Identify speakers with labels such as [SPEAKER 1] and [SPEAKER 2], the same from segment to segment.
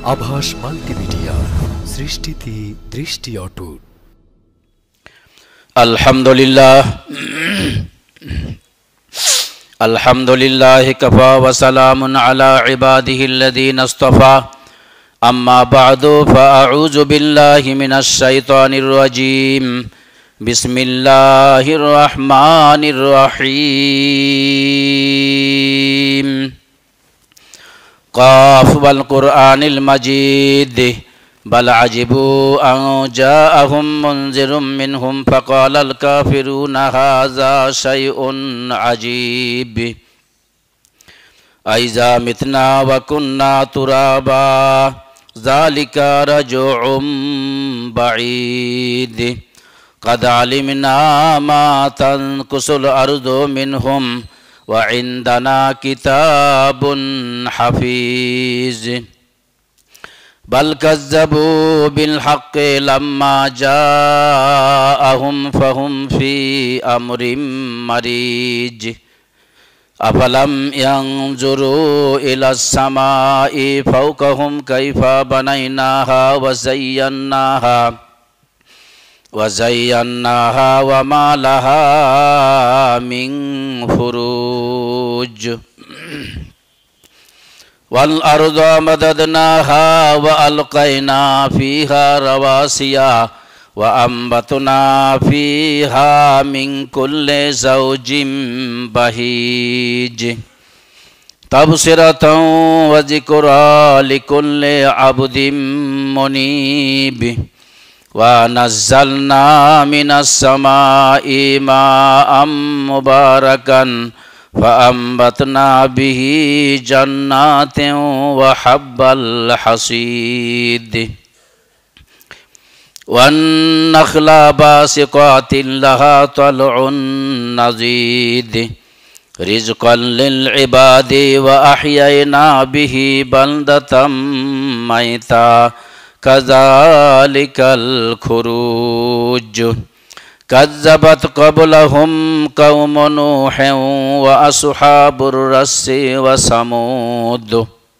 [SPEAKER 1] আভাস মাল্টিমিডিয়া, সৃষ্টিতে দৃষ্টি অটুট।
[SPEAKER 2] আলহামদুলিল্লাহ আলহামদুলিল্লাহি কাফা ওয়া সালামুন আলা ইবাদিহিল্লাযীনা ইসতাফা আম্মা বা'দু ফাআউযু বিল্লাহি মিনাশ শাইতানির রাজীম বিসমিল্লাহির রহমানির রহিম কাফ ওয়াল কুরআনিল মাজিদ بل عجبوا أن جاءهم منذر منهم فقال الكافرون هذا شيء عجيب أإذا متنا وكنا ترابا ذلك رجع بعيد قد علمنا ما تنقص الأرض منهم وعندنا كتاب حفيظ بل كذبوا بالحق لما جاءهم فهم في أمر مريج أفلم ينظروا إلى السماء فوقهم كيف بنيناها وزيناها وما لها من فروج والأرض مددناها وألقينا فيها رواسي وأنبتنا فيها من كل زوج بهيج تبصرة وذكرى لكل عبد منيب ونزلنا من السماء ماء مباركا فأنبتنا به جنات وحب الحصيد والنخل باسقات لها طلع نضيد رزقا للعباد وأحيينا به بلدة ميتا كذلك الخروج كذبت قبلهم قوم نوح وأصحاب الرس وثمود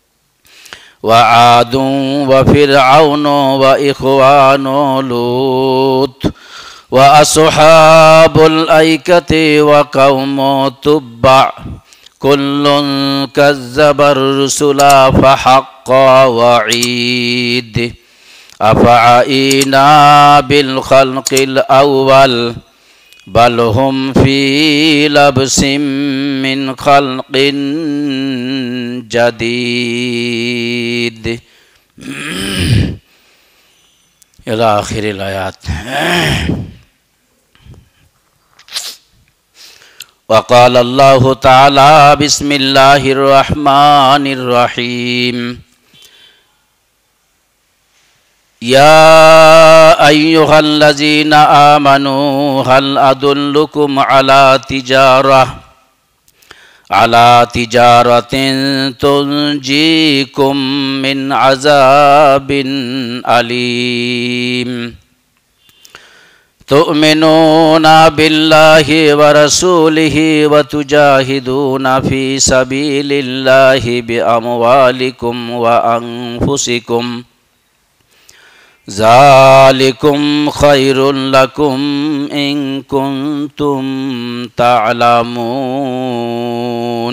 [SPEAKER 2] وعاد وفرعون وإخوان لوط وأصحاب الأيكة وقوم تبع كل كذب الرسل فحق وعيد أفعينا بالخلق الأول بل هم في لبس من خلق جديد إلى آخر الآيات. وقال الله تعالى بسم الله الرحمن الرحيم يا أيها الذين آمنوا هل أدلكم على تجارة تنجيكم من عذاب أليم تؤمنون بالله ورسوله وتجاهدون في سبيل الله بأموالكم وأنفسكم ذلكم خير لكم إن كنتم تعلمون.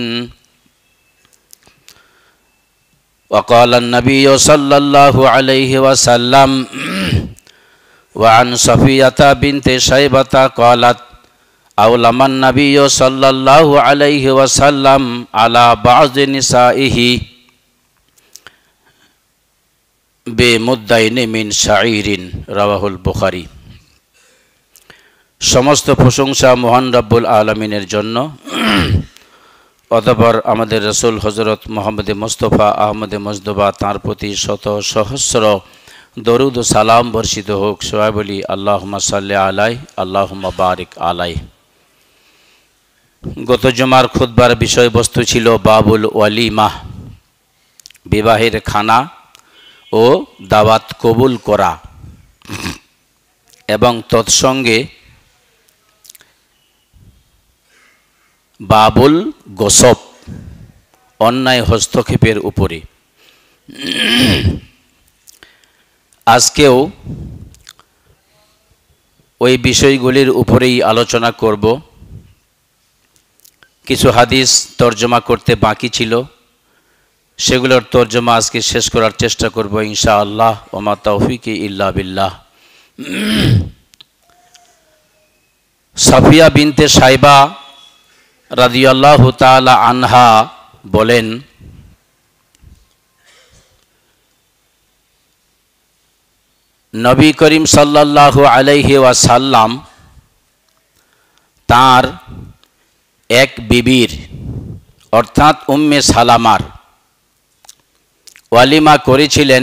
[SPEAKER 2] وقال النبي صلى الله عليه وسلم وعن صفية بنت شيبة قالت أولم النبي صلى الله عليه وسلم على بعض نسائه বেমুদ্দাইনে মিন শাইরিন রাওয়াহুল বুখারী। সমস্ত প্রশংসা মহান রব্বুল আলামিনের জন্য, অতঃপর আমাদের রাসূল হযরত মুহাম্মদ মুস্তাফা আহমদে মুজতবা তাঁর প্রতি শত সহস্র দরুদ ও সালাম বর্ষিত হোক। সবাই বলি আল্লাহুম্মা সাল্লি আলাইহি আল্লাহুম্মা বারিক আলাইহি। গত জুমার খুতবার বিষয়বস্তু ছিল বাবুল ওয়ালিমা, বিবাহের খানা ও দাওয়াত কবুল করা এবং তৎসঙ্গে বাবুল গসব, অন্যায় হস্তক্ষেপের উপরে। আজকেও ওই বিষয়গুলির উপরেই আলোচনা করব। কিছু হাদিস তর্জমা করতে বাকি ছিল, সেগুলোর তর্জমা আজকে শেষ করার চেষ্টা করব ইনশাআল্লাহ। ওমা তাওফিকি ইল্লা বিল্লাহ। সাফিয়া বিনতে সাইবা রাদিয়াল্লাহু তাআলা আনহা বলেন, নবী করিম সাল্লাল্লাহু আলাইহি ওয়াসাল্লাম তার এক বিবির অর্থাৎ উম্মে সালামার ওয়ালিমা করেছিলেন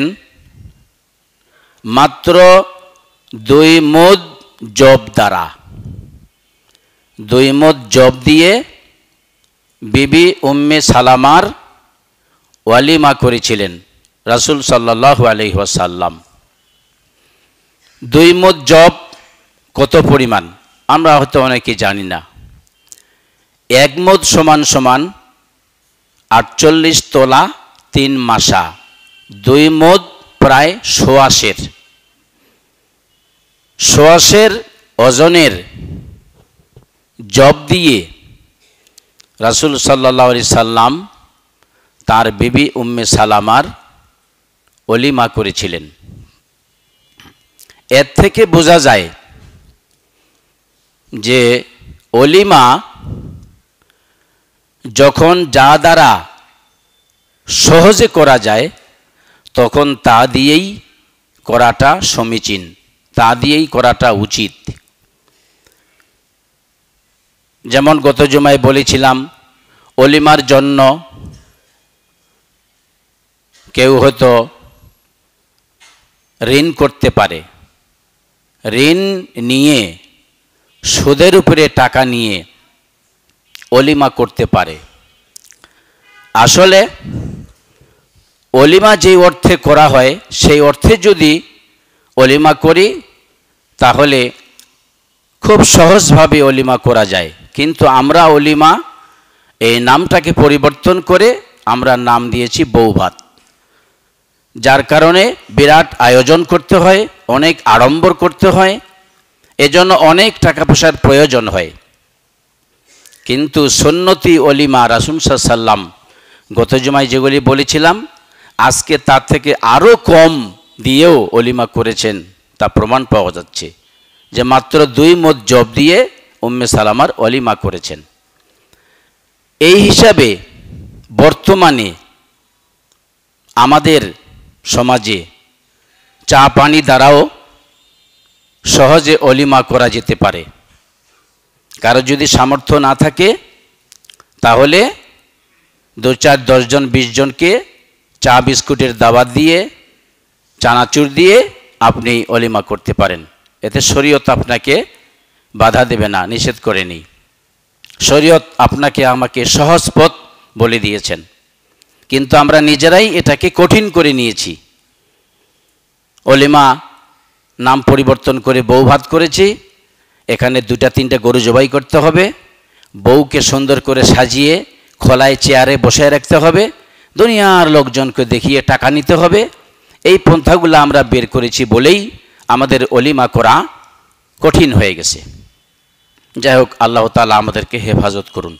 [SPEAKER 2] মাত্র 2 মুদ জব দ্বারা। 2 মুদ জব দিয়ে বিবি উম্মে সালামার ওয়ালিমা করেছিলেন রাসূল সাল্লাল্লাহু আলাইহি ওয়াসাল্লাম। 2 মুদ জব কত পরিমাণ আমরা হয়তো অনেকে জানি না। 1 মুদ সমান 48 তোলা 3 মাসা। 2 মুদ প্রায় 100 ওজনের জব দিয়ে রাসূল সাল্লাল্লাহু আলাইহি সাল্লাম তার বিবি উম্মে সালামার ওলিমা করেছিলেন। এর থেকে বোঝা যায় যে ওলিমা যখন যা দ্বারা সহজে করা যায় তখন তা দিয়েই করাটা সমীচীন, তা দিয়েই করাটা উচিত। যেমন গত জুমায় বলেছিলাম, ওলিমার জন্য কেউ হয়তো ঋণ করতে পারে, ঋণ নিয়ে সুদের উপরে টাকা নিয়ে ওলিমা করতে পারে। আসলে ওলিমা যেই অর্থে করা হয় সেই অর্থে যদি ওলিমা করি তাহলে খুব সহজভাবে ওলিমা করা যায়। কিন্তু আমরা ওলিমা এই নামটাকে পরিবর্তন করে আমরা নাম দিয়েছি বৌভাত, যার কারণে বিরাট আয়োজন করতে হয়, অনেক আড়ম্বর করতে হয়, এজন্য অনেক টাকা পয়সার প্রয়োজন হয়। কিন্তু সুন্নতি ওলিমা রাসূল সাল্লাল্লাহু আলাইহি ওয়াসাল্লাম গত জুমায় যেগুলি বলেছিলাম আজকে তার থেকে আরও কম দিয়েও ওলিমা করেছেন, তা প্রমাণ পাওয়া যাচ্ছে যে মাত্র 2 মুদ জব দিয়ে উম্মে সালামার ওলিমা করেছেন। এই হিসাবে বর্তমানে আমাদের সমাজে চা পানি দ্বারাও সহজে ওলিমা করা যেতে পারে। কারো যদি সামর্থ্য না থাকে তাহলে 2, 4, 10 জন 20 জনকে চা বিস্কুটের দাওয়াত দিয়ে চানাচুর দিয়ে আপনি ওলিমা করতে পারেন। এতে শরীয়ত আপনাকে বাধা দেবে না, নিষেধ করেনি। শরীয়ত আপনাকে আমাকে সহজ পথ বলে দিয়েছেন, কিন্তু আমরা নিজেরাই এটাকে কঠিন করে নিয়েছি। ওলিমা নাম পরিবর্তন করে বৌভাত করেছি। এখানে 2-3টে গরু জবাই করতে হবে, বউকে সুন্দর করে সাজিয়ে খোলায় চেয়ারে বসায় রাখতে হবে, দুনিয়ার লোকজনকে দেখিয়ে টাকা নিতে হবে। এই পন্থাগুলো আমরা বের করেছি বলেই আমাদের ওলিমা করা কঠিন হয়ে গেছে। যাই হোক, আল্লাহ তাআলা আমাদেরকে হেফাজত করুন।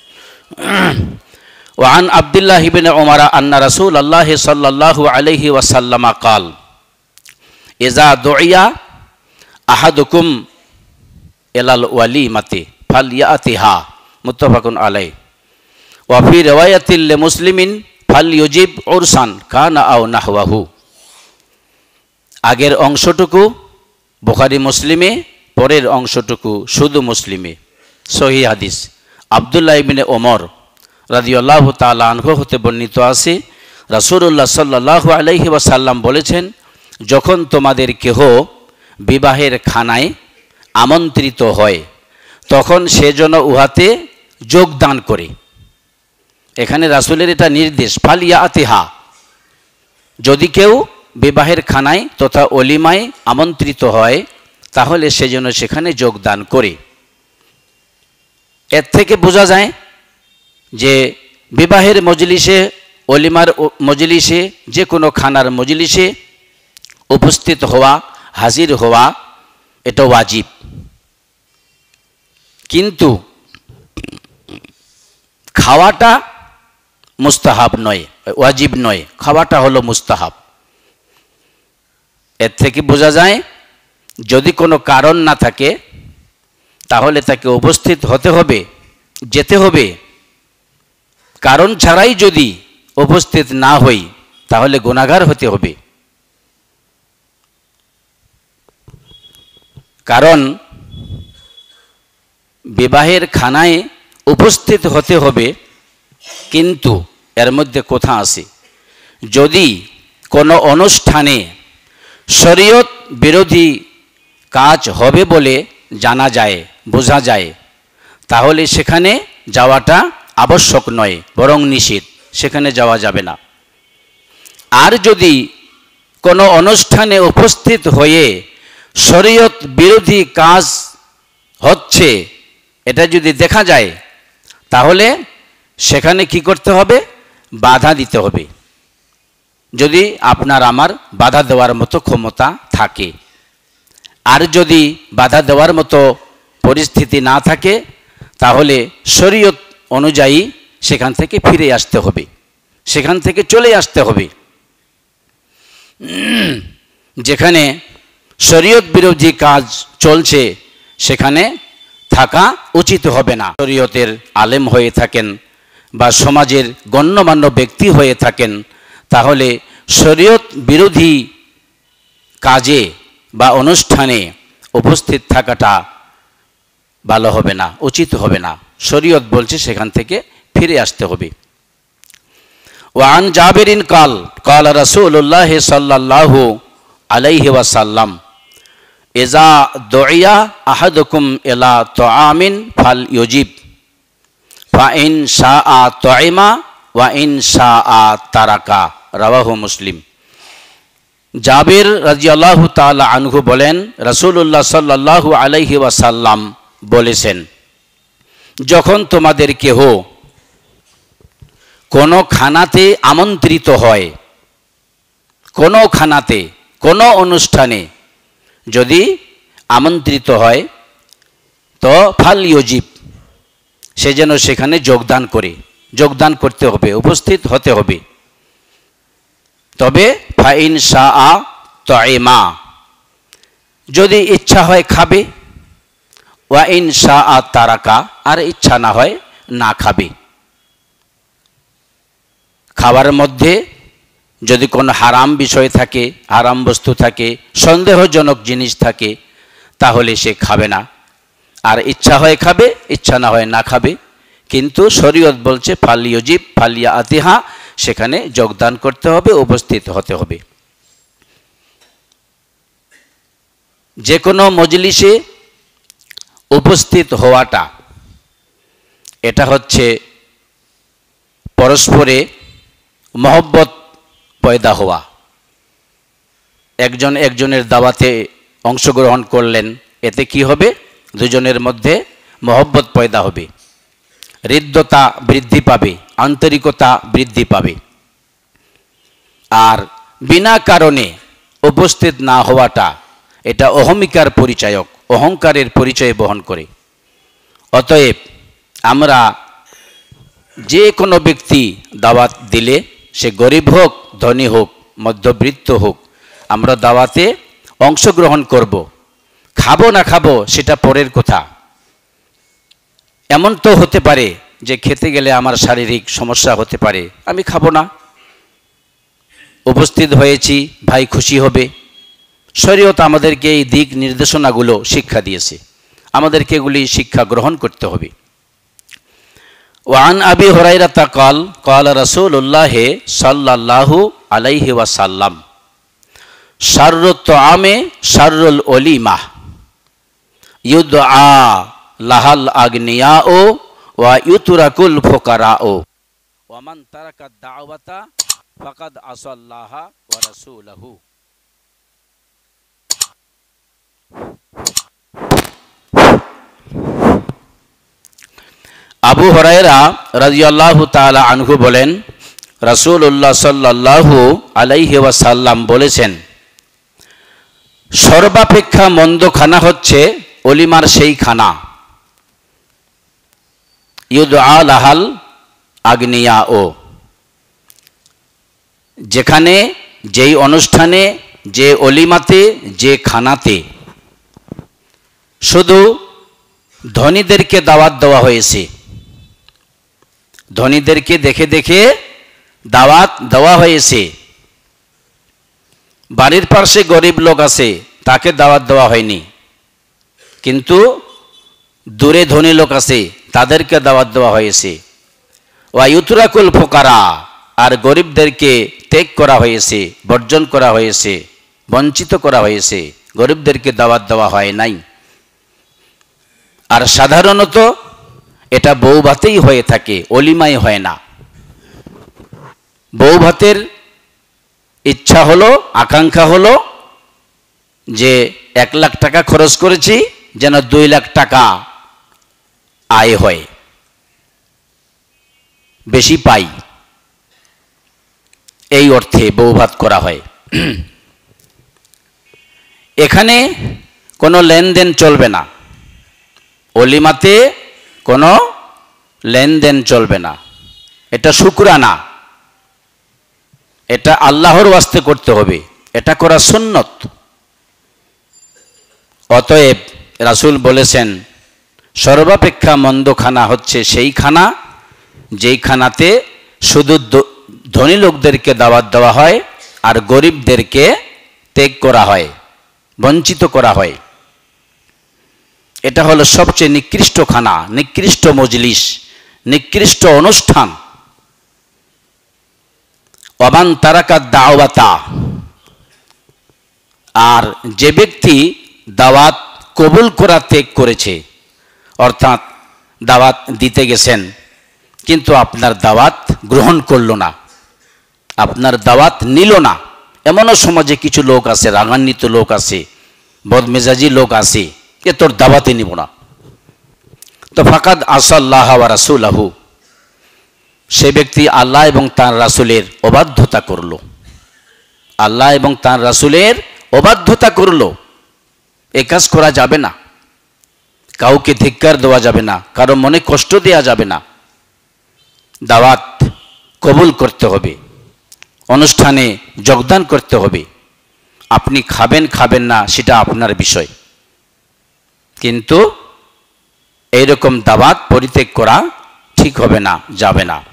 [SPEAKER 2] ওয়ান আব্দুল্লাহ ইবনে উমর আন্না রাসূলুল্লাহ সাল্লাল্লাহু আলাইহি ওয়াসাল্লাম قال ইযা দুইয়া আহাদুকুম ইলাল ওয়ালিমাতি ফালইয়াতিহা মুত্তাফাকুন আলাইহি ওয়া ফি রিওয়ায়াতিল লিমুসলিমিন ফালইউজিব উরসান কানা আও নাহওয়াহু। আগের অংশটুকু বুখারী মুসলিমে, পরের অংশটুকু শুধু মুসলিমে। সহিহ হাদিস আব্দুল্লাহ ইবনে ওমর রাদিয়াল্লাহু তাআলা আনহু হতে বর্ণিত আছে, রাসূলুল্লাহ সাল্লাল্লাহু আলাইহি ওয়াসাল্লাম বলেছেন, যখন তোমাদের কেহ বিবাহের খানায় আমন্ত্রিত হয় তখন সে যেন উহাতে যোগদান করে। এখানে রাসূলের এটা নির্দেশ, ফালিয়াতিহা, যদি কেউ বিবাহের খানায় তথা ওলিমায় আমন্ত্রিত হয় তাহলে সে যেন সেখানে যোগদান করে। এর থেকে বোঝা যায় যে বিবাহের মজলিসে, ওলিমার মজলিসে, যে কোনো খানার মজলিসে উপস্থিত হওয়া, হাজির হওয়া এটা ওয়াজিব। কিন্তু খাওয়াটা মুস্তাহাব নয়, ওয়াজিব নয়, খাওয়াটা হলো মুস্তাহাব। এর থেকে বোঝা যায় যদি কোনো কারণ না থাকে তাহলে তাকে উপস্থিত হতে হবে, যেতে হবে। কারণ ছাড়াই যদি উপস্থিত না হই তাহলে গুনাহগার হতে হবে। কারণ বিবাহের খানায় উপস্থিত হতে হবে, কিন্তু এর মধ্যে কথা আছে, যদি কোনো অনুষ্ঠানে শরীয়ত বিরোধী কাজ হবে বলে জানা যায়, বোঝা যায়, তাহলে সেখানে যাওয়াটা আবশ্যক নয়, বরং নিষেধ, সেখানে যাওয়া যাবে না। আর যদি কোনো অনুষ্ঠানে উপস্থিত হয়ে শরীয়ত বিরোধী কাজ হচ্ছে এটা যদি দেখা যায় তাহলে সেখানে কি করতে হবে? বাধা দিতে হবে, যদি আপনার আমার বাধা দেওয়ার মতো ক্ষমতা থাকে। আর যদি বাধা দেওয়ার মতো পরিস্থিতি না থাকে তাহলে শরীয়ত অনুযায়ী সেখান থেকে ফিরে আসতে হবে, সেখান থেকে চলে আসতে হবে। যেখানে শরীয়ত বিরোধী কাজ চলছে সেখানে থাকা উচিত হবে না। শরীয়তের আলেম হয়ে থাকেন বা সমাজের গণ্যমান্য ব্যক্তি হয়ে থাকেন তাহলে শরীয়ত বিরোধী কাজে বা অনুষ্ঠানে উপস্থিত থাকাটা ভালো হবে না, উচিত হবে না। শরীয়ত বলছে সেখান থেকে ফিরে আসতে হবে। ওয়ান জাবিরিন কাল রাসূলুল্লাহ সাল্লাল্লাহু আলাইহি ওয়াসাল্লাম ইজা দুইয়া আহাদুকুম ইলা তুআমিন ফাল ইউজিব ফা ইন শাআ তুইমা ওয়া ইন শাআ তারাকা, রাওয়াহু মুসলিম। জাবির রাদিয়াল্লাহু তাআলা আনহু বলেন, রাসূলুল্লাহ সাল্লাল্লাহু আলাইহি ওয়াসাল্লাম বলেছেন, যখন তোমাদের কেহ কোনো খানাতে আমন্ত্রিত হয়, কোনো খানাতে, কোনো অনুষ্ঠানে যদি আমন্ত্রিত হয় তো ফাল ইউজিব, সে যেন সেখানে যোগদান করে, যোগদান করতে হবে, উপস্থিত হতে হবে। তবে ফাইন শাআ তুইমা, যদি ইচ্ছা হয় খাবে, ওয়া ইন শাআ তারাকা, আর ইচ্ছা না হয় না খাবে। খাবার মধ্যে যদি কোনো হারাম বিষয় থাকে, হারাম বস্তু থাকে, সন্দেহজনক জিনিস থাকে তাহলে সে খাবে না। আর ইচ্ছা হয় খাবে, ইচ্ছা না হয় না খাবে। কিন্তু শরীয়ত বলছে ফাল ইউজিব ফালিয়া আতিহা, সেখানে যোগদান করতে হবে, উপস্থিত হতে হবে। যে কোনো মজলিসে উপস্থিত হওয়াটা এটা হচ্ছে পরস্পরে মহব্বত পয়দা হওয়া। একজন একজনের দাওয়াতে অংশগ্রহণ করলেন, এতে কি হবে? দুজনের মধ্যে মহব্বত পয়দা হবে, হৃদ্যতা বৃদ্ধি পাবে, আন্তরিকতা বৃদ্ধি পাবে। আর বিনা কারণে উপস্থিত না হওয়াটা এটা অহমিকার পরিচায়ক, অহংকারের পরিচয় বহন করে। অতএব আমরা যে কোনো ব্যক্তি দাওয়াত দিলে, সে গরিব হোক, ধনী হোক, মধ্যবিত্ত হোক, আমরা দাওয়াতে অংশগ্রহণ করব। খাবো না খাবো সেটা পরের কথা। এমন তো হতে পারে যে খেতে গেলে আমার শারীরিক সমস্যা হতে পারে, আমি খাবো না। উপস্থিত হয়েছি, ভাই খুশি হবে। শরীয়ত আমাদেরকে এই দিক নির্দেশনাগুলো শিক্ষা দিয়েছে, আমাদেরকে এগুলি শিক্ষা গ্রহণ করতে হবে। ওয়ান আবি হুরায়রা কাল কাল রাসূলুল্লাহ সাল্লাল্লাহু আলাইহি ওয়াসাল্লাম শাররুত তুআমে শাররুল ওলিমা ইউদআ লাহাল আগনিয়াও ওয়া ইউতরাকুল ফুকারাও ওয়া মান তারাকা দাওয়াতা ফাকাদ আসাল্লাহা ওয়া রাসূলাহু। আবু হুরায়রা রাদিয়াল্লাহু তাআলা আনহু বলেন, রাসূলুল্লাহ সাল্লাল্লাহু আলাইহি ওয়াসাল্লাম বলেছেন, সর্বাপেক্ষা মন্দ খানা হচ্ছে অলিমার সেই খানা, ইউদআ লাহাল আগনিয়া, ও যেখানে, যেই অনুষ্ঠানে, যে অলিমাতে, যে খানাতে শুধু ধনীদেরকে দাওয়াত দেওয়া হয়েছে, ধনীদেরকে দেখে দেখে দাওয়াত দেওয়া হয়েছে, বাড়ির পাশে গরিব লোক আছে তাকে দাওয়াত দেওয়া হয়নি, কিন্তু দূরে ধনী লোক আছে তাদেরকে দাওয়াত দেওয়া হয়েছে। ওয়া ইউতরাকুল ফুকারা, আর গরিবদেরকে ত্যাগ করা হয়েছে, বর্জন করা হয়েছে, বঞ্চিত করা হয়েছে, গরিবদেরকে দাওয়াত দেওয়া হয় নাই। আর সাধারণত এটা বউ ভাতেই হয়ে থাকে, অলিমাই হয় না। বউ ভাতের ইচ্ছা হলো, আকাঙ্ক্ষা হলো যে 1 লাখ টাকা খরচ করেছি, যেন 2 লাখ টাকা আয় হয়, বেশি পাই, এই অর্থে বউভাত করা হয়। এখানে কোনো লেনদেন চলবে না, অলিমাতে কোনো লেনদেন চলবে না। এটা শুকরানা, এটা আল্লাহর ওয়াস্তে করতে হবে, এটা করা সুন্নত। অতএব রাসূল বলেছেন সর্বাপেক্ষা মন্দ খানা হচ্ছে সেই খানা যেই খানাতে শুধু ধনী লোকদেরকে দাওয়াত দেওয়া হয় আর গরিবদেরকে ত্যাগ করা হয়, বঞ্চিত করা হয়। এটা হলো সবচেয়ে নিকৃষ্ট খানা, নিকৃষ্ট মজলিস, নিকৃষ্ট অনুষ্ঠান। ওয়ামান তারাকা দাওয়াতা, আর যে ব্যক্তি দাওয়াত কবুল করা ত্যাগ করেছে, অর্থাৎ দাওয়াত দিতে গেছেন কিন্তু আপনার দাওয়াত গ্রহণ করলো না, আপনার দাওয়াত নিল না, এমনও সমাজে কিছু লোক আছে, রাগান্বিত লোক আছে, বদমেজাজি লোক আছে, এ তোর দাওয়াতে নিব না, তো ফাকাদ আসাল্লাহ ওয়া রাসূলাহু, সে ব্যক্তি আল্লাহ এবং তার রাসূলের অবাধ্যতা করলো, আল্লাহ এবং তার রাসূলের অবাধ্যতা করলো। এ কাজ করা যাবে না, কাউকে ধিক্কার দেওয়া যাবে না, কারো মনে কষ্ট দেওয়া যাবে না। দাওয়াত কবুল করতে হবে, অনুষ্ঠানে যোগদান করতে হবে। আপনি খাবেন খাবেন না সেটা আপনার বিষয়, কিন্তু এইরকম দাওয়াত পরিত্যাগ করা ঠিক হবে না, যাবে না।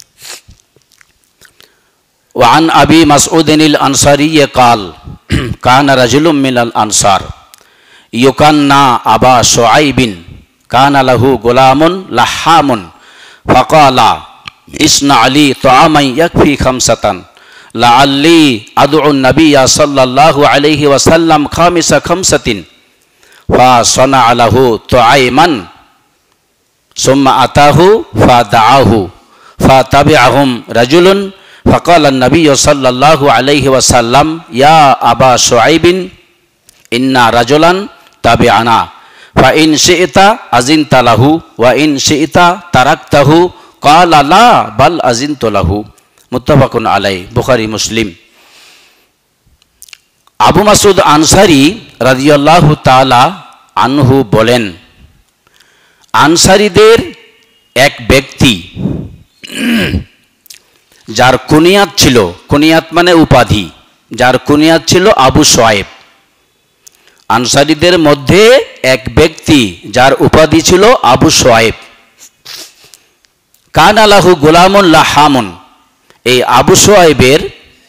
[SPEAKER 2] ওয়ান আবি মাসউদিন আল আনসারী قال কানা রাজুলুম মিনাল আনসার ইউকান্না আবা শুআইবিন কানা লাহু গুলামুন লাহামুন ফাকালা ইসনা আলী তুআমান ইয়াকফি খামসাতান লাআল্লি আদউ নবিয়্যা সাল্লাল্লাহু আলাইহি ওয়াসাল্লাম খামিসা খামসাতিন ফাসানা লাহু তুআইমান সুম্মা আতাহু ফাদাআহু ফাতাবিআহুম রাজুলুন ফাকালা নবিয়্যু সাল্লাল্লাহু আলাইহি ওয়াসাল্লাম ইয়া আবা শুআইবিন ইন্না রাজুলান তাবিআনা ফাইন শি'তা আযিনতা লাহু ওয়া ইন শি'তা তারাকতাহু ক্বালা লা বাল আযিনতু লাহু। মুত্তাফাকুন আলাইহি, বুখারী মুসলিম। আবু মাসউদ আনসারী রাদিয়াল্লাহু তাআলা আনহু বলেন, আনসারীদের এক ব্যক্তি যার কুনিয়াত ছিল, কুনিয়াত মানে উপাধি, যার কুনিয়াত ছিল আবু শুআইব। আনসারীদের মধ্যে এক ব্যক্তি যার উপাধি ছিল আবু শুআইব। কানা লাহু গুলামুন লাহামুন, এই আবু শুআইবের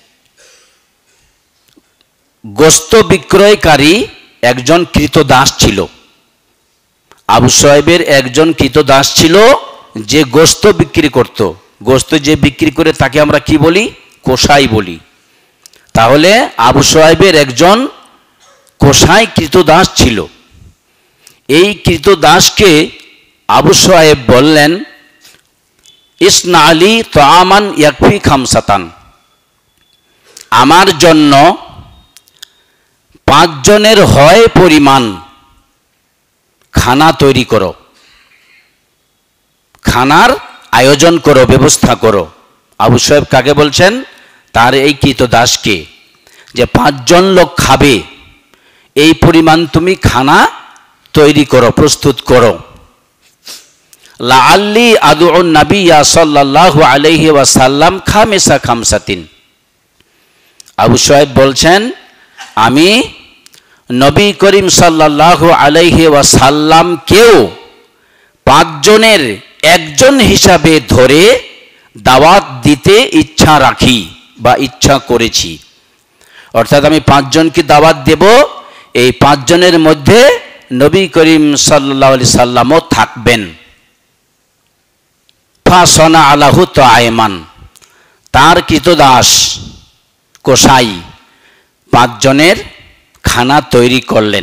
[SPEAKER 2] গোশত বিক্রয়কারী একজন কৃতদাস ছিল। আবু শুআইবের একজন কৃতদাস ছিল যে গোশত বিক্রি করত। গোশত যে বিক্রি করে তাকে আমরা কি বলি? কসাই বলি। তাহলে আবু শুআইবের একজন কসাই কৃতদাস ছিল। এই কৃতদাসকে আবু শুআইব বললেন, ইসনা আলী তুআমান ইয়াকফি খামসাতান, আমার জন্য 5 জনের হয় পরিমাণ খানা তৈরি করো, খানার আয়োজন করো, ব্যবস্থা করো। আবু শুআইব কাকে বলছেন? তার এই কৃতদাসকে, যে 5 জন লোক খাবে এই পরিমাণ তুমি খানা তৈরি করো, প্রস্তুত করো। লাআল্লি আদউন নাবিয়্যা সাল্লাল্লাহু আলাইহি ওয়াসাল্লাম খামিসা খামসাতিন। আবু শুআয়ব বলছেন, আমি নবী করিম সাল্লাল্লাহু আলাইহি ওয়াসাল্লামকেও 5 জনের একজন হিসাবে ধরে দাওয়াত দিতে ইচ্ছা রাখি বা ইচ্ছা করেছি। অর্থাৎ আমি 5 জনকে দাওয়াত দেব, এই 5 জনের মধ্যে নবী করিম সাল্লাল্লাহু আলাইহি সাল্লামও থাকবেন। ফাসনা আলাহু তাআইমান, তার কৃতদাস কোসাই 5 জনের খানা তৈরি করলেন।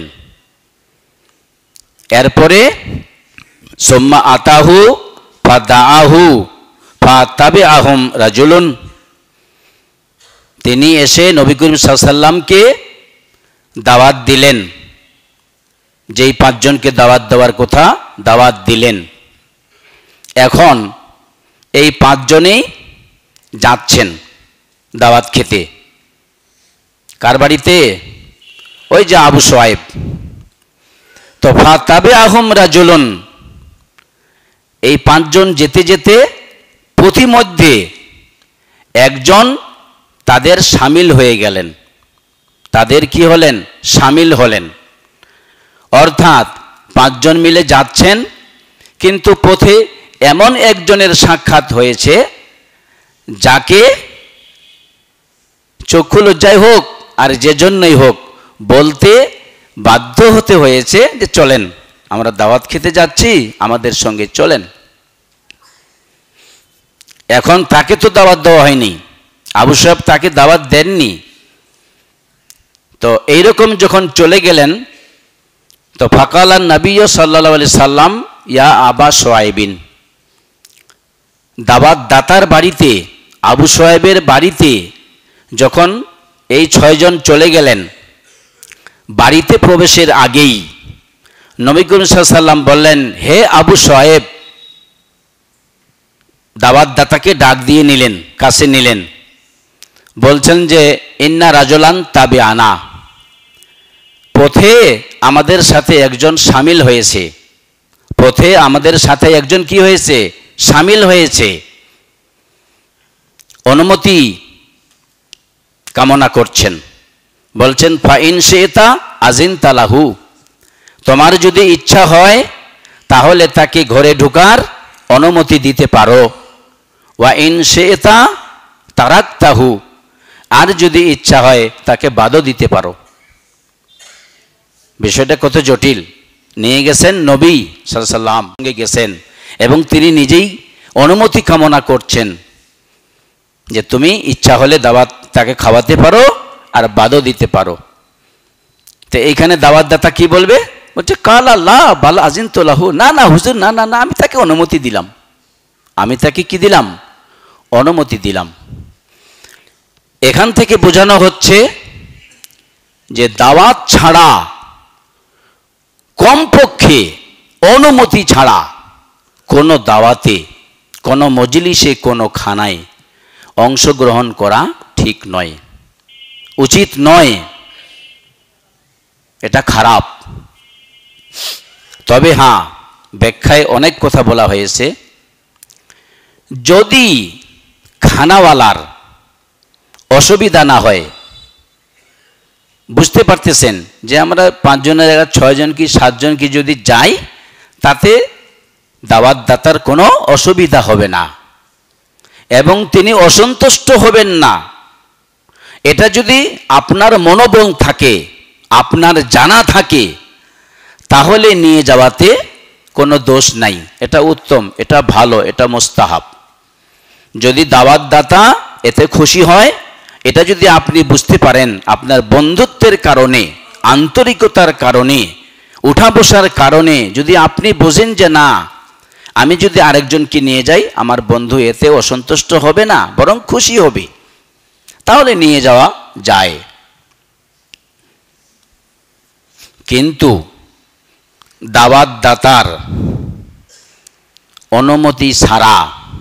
[SPEAKER 2] এরপরে সুম্মা আতাহু ফাদাআহু ফাতাবিআহুম রাজুলুন, তিনি এসে নবী করিম সাল্লাল্লাহু আলাইহি সাল্লামকে দাওয়াত দিলেন, যেই 5 জনকে দাওয়াত দেওয়ার কথা দাওয়াত দিলেন। এখন এই 5 জনেই যাচ্ছেন দাওয়াত খেতে। কার বাড়িতে? ওই যে আবু শুআয়ব। তো ফাতাবিআহুম রাজুলুন, এই 5 জন যেতে যেতে পথিমধ্যে একজন তাদের শামিল হয়ে গেলেন। তাদের কি হলেন? শামিল হলেন। অর্থাৎ 5 জন মিলে যাচ্ছেন, কিন্তু পথে এমন একজনের সাক্ষাৎ হয়েছে যাকে চক্ষু লজ্জায় হোক আর যে জন্যই হোক বলতে বাধ্য হতে হয়েছে যে চলেন, আমরা দাওয়াত খেতে যাচ্ছি, আমাদের সঙ্গে চলেন। এখন তাকে তো দাওয়াত দেওয়া হয়নি, আবু শুআয়ব তাকে দাওয়াত দেননি। তো এইরকম যখন চলে গেলেন, তো ফাকালান নবী সাল্লাল্লাহু আলাইহি সাল্লাম ইয়া আবা শুআয়বিন, দাওয়াত দাতার বাড়িতে আবু শুআয়বের বাড়িতে যখন এই 6 জন চলে গেলেন, বাড়িতে প্রবেশের আগেই নবী করিম সাল্লাল্লাহু আলাইহি সাল্লাম বললেন, হে আবু শুআয়ব, দাওয়াত দাতাকে ডাক দিয়ে নিলেন, কাছে নিলেন, বলছেন যে ইন্না রাজুলান তাবিআনা, পথে আমাদের সাথে একজন শামিল হয়েছে, পথে আমাদের সাথে একজন কি হয়েছে? শামিল হয়েছে। অনুমতি কামনা করছেন। বলছেন ফা ইন শি'তা আযিনতা লাহু, তোমার যদি ইচ্ছা হয় তাহলে তাকে ঘরে ঢোকার অনুমতি দিতে পারো। ওয়া ইন শি'তা তারাকতাহু, আর যদি ইচ্ছা হয় তাকে বাদও দিতে পারো। বিষয়টা কত জটিল। নিয়ে গেছেন নবী সাল্লাল্লাহু আলাইহি সাল্লাম, সঙ্গে গেছেন এবং তিনি নিজেই অনুমতি কামনা করছেন যে তুমি ইচ্ছা হলে দাওয়াত তাকে খাওয়াতে পারো আর বাদও দিতে পারো। তো এইখানে দাওয়াতদাতা কি বলবে? বলছে কাল আল্লাহ বাল আজিনতু লাহু, না না হুজুর, না না না, আমি তাকে অনুমতি দিলাম, আমি তাকে কি দিলাম? অনুমতি দিলাম। এখান থেকে বোঝানো হচ্ছে যে দাওয়াত ছাড়া, কমপক্ষে অনুমতি ছাড়া কোনো দাওয়াতে, কোনো মজলিসে, কোনো খানায় অংশগ্রহণ করা ঠিক নয়, উচিত নয়, এটা খারাপ। তবে হ্যাঁ, ব্যাখ্যায় অনেক কথা বলা হয়েছে। যদি খানাওয়ালার অসুবিধা না হয়, বুঝতে পারতেছেন যে আমরা 5 জনের জায়গায় 6 জন কি 7 জন কি যদি যাই, তাতে দাওয়াতদাতার কোনো অসুবিধা হবে না এবং তিনি অসন্তুষ্ট হবেন না, এটা যদি আপনার মনোবল থাকে, আপনার জানা থাকে, তাহলে নিয়ে যাওয়াতে কোনো দোষ নাই, এটা উত্তম, এটা ভালো, এটা মুস্তাহাব। যদি দাওয়াতদাতা এতে খুশি হয়, এটা যদি আপনি বুঝতে পারেন আপনার বন্ধুত্বের কারণে, আন্তরিকতার কারণে, উঠা বসার কারণে যদি আপনি বোঝেন যে না, আমি যদি আরেকজনকে নিয়ে যাই আমার বন্ধু এতে অসন্তুষ্ট হবে না, বরং খুশি হবে, তাহলে নিয়ে যাওয়া যায়। কিন্তু দাওয়াতদাতার অনুমতি ছাড়া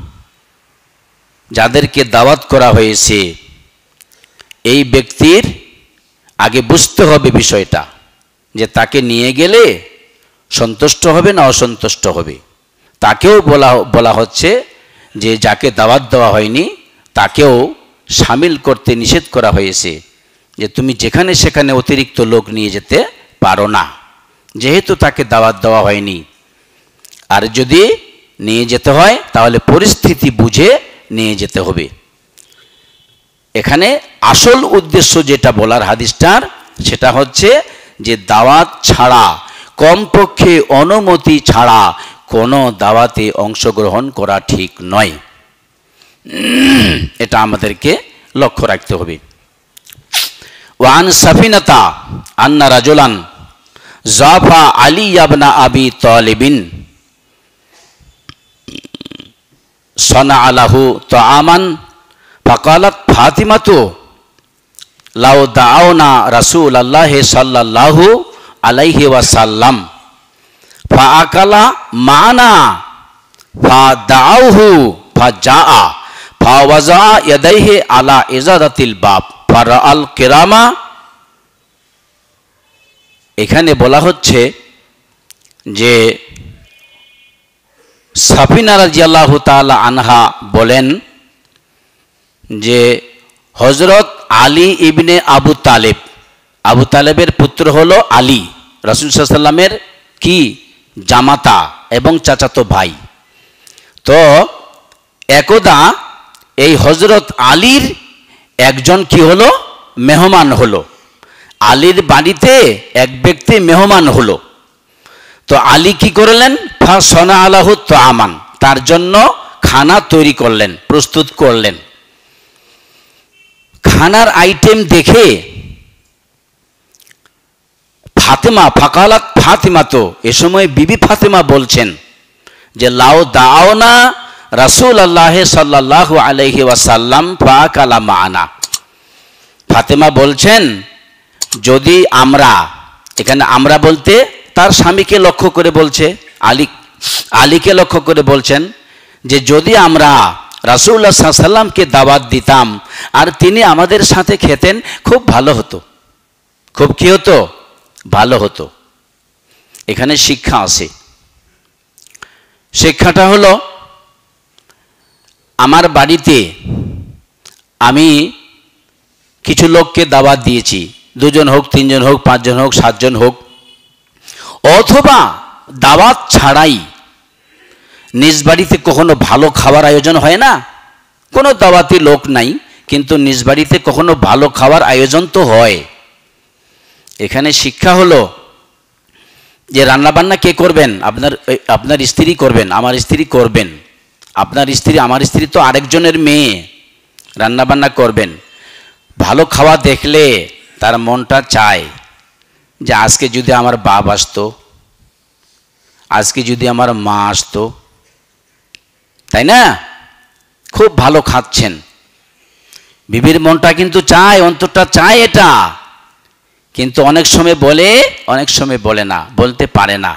[SPEAKER 2] যাদেরকে দাওয়াত করা হয়েছে, এই ব্যক্তির আগে বুঝতে হবে বিষয়টা যে তাকে নিয়ে গেলে সন্তুষ্ট হবে না অসন্তুষ্ট হবে। তাকেও বলা হচ্ছে যে যাকে দাওয়াত দেওয়া হয়নি তাকেও সামিল করতে নিষেধ করা হয়েছে, যে তুমি যেখানে সেখানে অতিরিক্ত লোক নিয়ে যেতে পারো না, যেহেতু তাকে দাওয়াত দেওয়া হয়নি। আর যদি নিয়ে যেতে হয় তাহলে পরিস্থিতি বুঝে নিয়ে যেতে হবে। এখানে আসল উদ্দেশ্য যেটা বলার হাদিসটার, সেটা হচ্ছে যে দাওয়াত ছাড়া, কমপক্ষে অনুমতি ছাড়া কোনো দাওয়াতে অংশগ্রহণ করা ঠিক নয়। এটা আমাদেরকে লক্ষ্য রাখতে হবে। ওয়ান সাফিনাতা আন্না রাজুলান জাফা আলী ইবনা আবি তালিবিন সানা আলাহু তাআমান ফাকালাত ফাতিমাতু লাউ দাআওনা রাসূলুল্লাহ সাল্লাল্লাহু আলাইহি ওয়াসাল্লাম ফাআকালা মানা ফাদাউহু ফাজা ফাওয়াজা ইয়াদাইহি আলা ইজাদাতিল বাব ফারাআল কিরামা। এখানে বলা হচ্ছে যে সাফিনা রাদিয়াল্লাহু তাআলা আনহা বলেন যে হযরত আলী ইবনে আবু তালেব, আবু তালেবের পুত্র হলো আলী, রাসূল সাল্লাল্লাহু আলাইহি ওয়াসাল্লামের কি জামাতা এবং চাচাতো ভাই। তো একদা এই হযরত আলীর একজন কি হলো, মেহমান হলো। আলীর বাড়িতে এক ব্যক্তি মেহমান হলো। তো আলী কি করলেন, ফা সনা আলাহু তাআমান, তার জন্য খানা তৈরি করলেন, প্রস্তুত করলেন। খানার আইটেম দেখে ফাতেমা, ফাকালাত ফাতিমা, তো এ সময় বিবি ফাতেমা বলছেন যে লাউ দাওনা রাসূলুল্লাহ সাল্লাল্লাহু আলাইহি ওয়াসাল্লাম ফাকালা মানা। ফাতেমা বলছেন যদি আমরা, এখানে আমরা বলতে তার স্বামীকে লক্ষ্য করে বলছে, আলীকে লক্ষ্য করে বলছেন যে যদি আমরা রাসূলুল্লাহ সাল্লাল্লাহু আলাইহি ওয়াসাল্লামকে দাওয়াত দিতাম আর তিনি আমাদের সাথে খেতেন, খুব ভালো হতো। খুব কি হতো, ভালো হতো। এখানে শিক্ষা আছে। শিক্ষাটা হলো, আমার বাড়িতে আমি কিছু লোককে দাওয়াত দিয়েছি, 2 জন হোক, 3 জন হোক, 5 জন হোক, 7 জন হোক, অথবা দাওয়াত ছাড়াই নিজ বাড়িতে কখনো ভালো খাবার আয়োজন হয় না, কোনো দাওয়াতি লোক নাই কিন্তু নিজ বাড়িতে কখনো ভালো খাবার আয়োজন তো হয়। এখানে শিক্ষা হলো যে রান্নাবান্না কে করবেন, আপনার স্ত্রী করবেন, আমার স্ত্রী করবেন। আপনার স্ত্রী, আমার স্ত্রী তো আরেকজনের মেয়ে, রান্নাবান্না করবেন। ভালো খাওয়া দেখলে তার মনটা চায় যে আজকে যদি আমার বাপ আসতো, আজকে যদি আমার মা আসতো, তাই না? খুব ভালো খাচ্ছেন, বিবির মনটা কিন্তু চায়, অন্তরটা চায় এটা, কিন্তু অনেক সময় বলে, অনেক সময় বলে না, বলতে পারে না,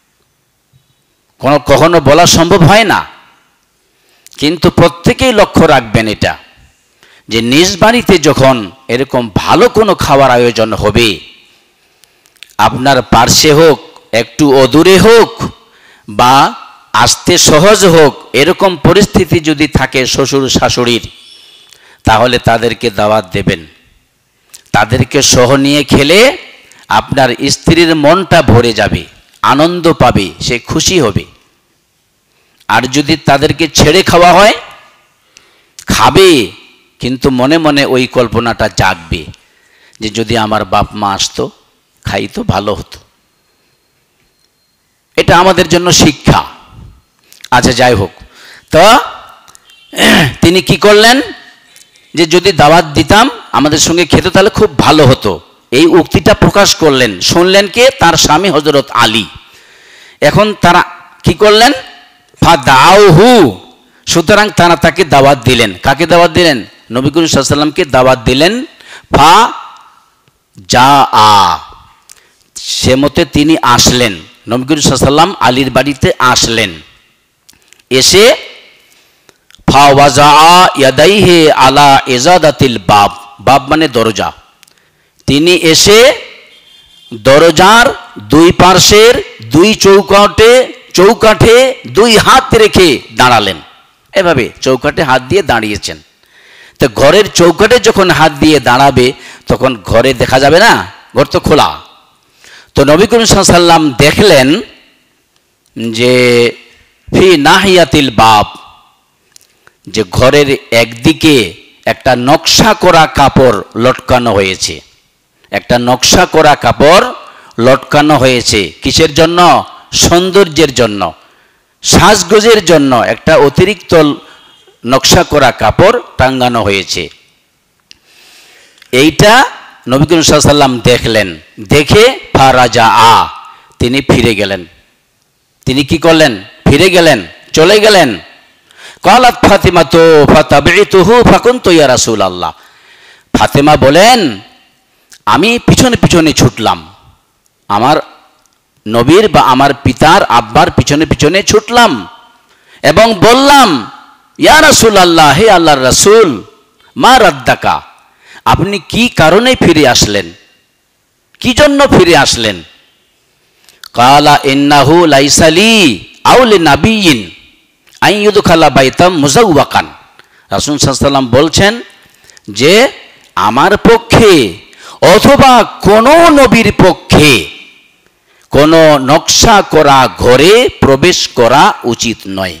[SPEAKER 2] কখনো বলা সম্ভব হয় না। কিন্তু প্রত্যেকেই লক্ষ্য রাখবেন এটা, যে নিজ বাড়িতে যখন এরকম ভালো কোনো খাবার আয়োজন হবে, আপনার পার্শ্বে হোক, একটু অদূরে হোক বা আসতে সহজ হোক, এরকম পরিস্থিতি যদি থাকে শ্বশুর শাশুড়ির, তাহলে তাদেরকে দাওয়াত দেবেন। তাদেরকে সহ নিয়ে খেলে আপনার স্ত্রীর মনটা ভরে যাবে, আনন্দ পাবে, সে খুশি হবে। আর যদি তাদেরকে ছেড়ে খাওয়া হয়, খাবে কিন্তু মনে মনে ওই কল্পনাটা জাগবে যে যদি আমার বাপ মা আসতো, খাই তো ভালো হতো। এটা আমাদের জন্য শিক্ষা। আচ্ছা যাই হোক, তো তিনি কি করলেন যে যদি দাওয়াত দিতাম আমাদের সঙ্গে খেতে তাহলে খুব ভালো হতো, এই উক্তিটা প্রকাশ করলেন। শুনলেন কে? তার স্বামী হযরত আলী। এখন তারা কি করলেন? ফাদাউহু, সুতরাং তারা তাকে দাওয়াত দিলেন। কাকে দাওয়াত দিলেন? নবী করিম সাল্লাল্লাহু আলাইহি ওয়াসাল্লামকে দাওয়াত দিলেন। ফা যা আ, সে মতে তিনি আসলেন, নবী করিম সাল্লাল্লাহু আলাইহি ওয়াসাল্লাম আলীর বাড়িতে আসলেন। এসে ফাওয়াজা ইয়াদাইহি আলা ইজাদাতিল বাব, বাব মানে দরজা। তিনি এসে দরজার দুই পার্শ্বের দুই চৌকাঠে দুই হাত রেখে দাঁড়ালেন। এভাবে চৌকাঠে হাত দিয়ে দাঁড়িয়েছেন। তো ঘরের চৌকাঠে যখন হাত দিয়ে দাঁড়াবে তখন ঘরে দেখা যাবে না, ঘর তো খোলা। তো নবী করিম সাল্লাল্লাহু আলাইহি ওয়াসাল্লাম দেখলেন যে ফি নাহিয়াতিল বাব, যে ঘরের একদিকে একটা নকশা করা কাপড় লটকানো হয়েছে। একটা নকশা করা কাপড় লটকানো হয়েছে কিসের জন্য? সৌন্দর্যের জন্য, সাজগোজের জন্য একটা অতিরিক্ত নকশা করা কাপড় টাঙ্গানো হয়েছে। এইটা নবী করিম সাল্লাল্লাহু আলাইহি ওয়াসাল্লাম দেখলেন। দেখে ফারাজা তিনি ফিরে গেলেন। তিনি কি করলেন? ফিরে গেলেন, চলে গেলেন। কালাত ফাতিমা তো ফাতাবিতুহু ফাকুনতু ইয়া রাসূলুল্লাহ। ফাতেমা বলেন, আমি পিছনে পিছনে ছুটলাম, আমার নবীর বা আমার পিতার আব্বার পিছনে পিছনে ছুটলাম এবং বললাম, ইয়া রাসূলুল্লাহ, হে আল্লাহর রাসূল, মা রাদ্দাকা, আপনি কি কারণে ফিরে আসলেন, কি জন্য ফিরে আসলেন? কালা ইন্নাহু লাইসা লি আও লিনাবিয়্যিন আন ইউদখালা বাইতাম মুযাওয়াকান। রাসূল সাল্লাল্লাহু আলাইহি ওয়াসাল্লাম বলছেন যে আমার পক্ষে অথবা কোনো নবীর পক্ষে কোনো নকশা করা ঘরে প্রবেশ করা উচিত নয়।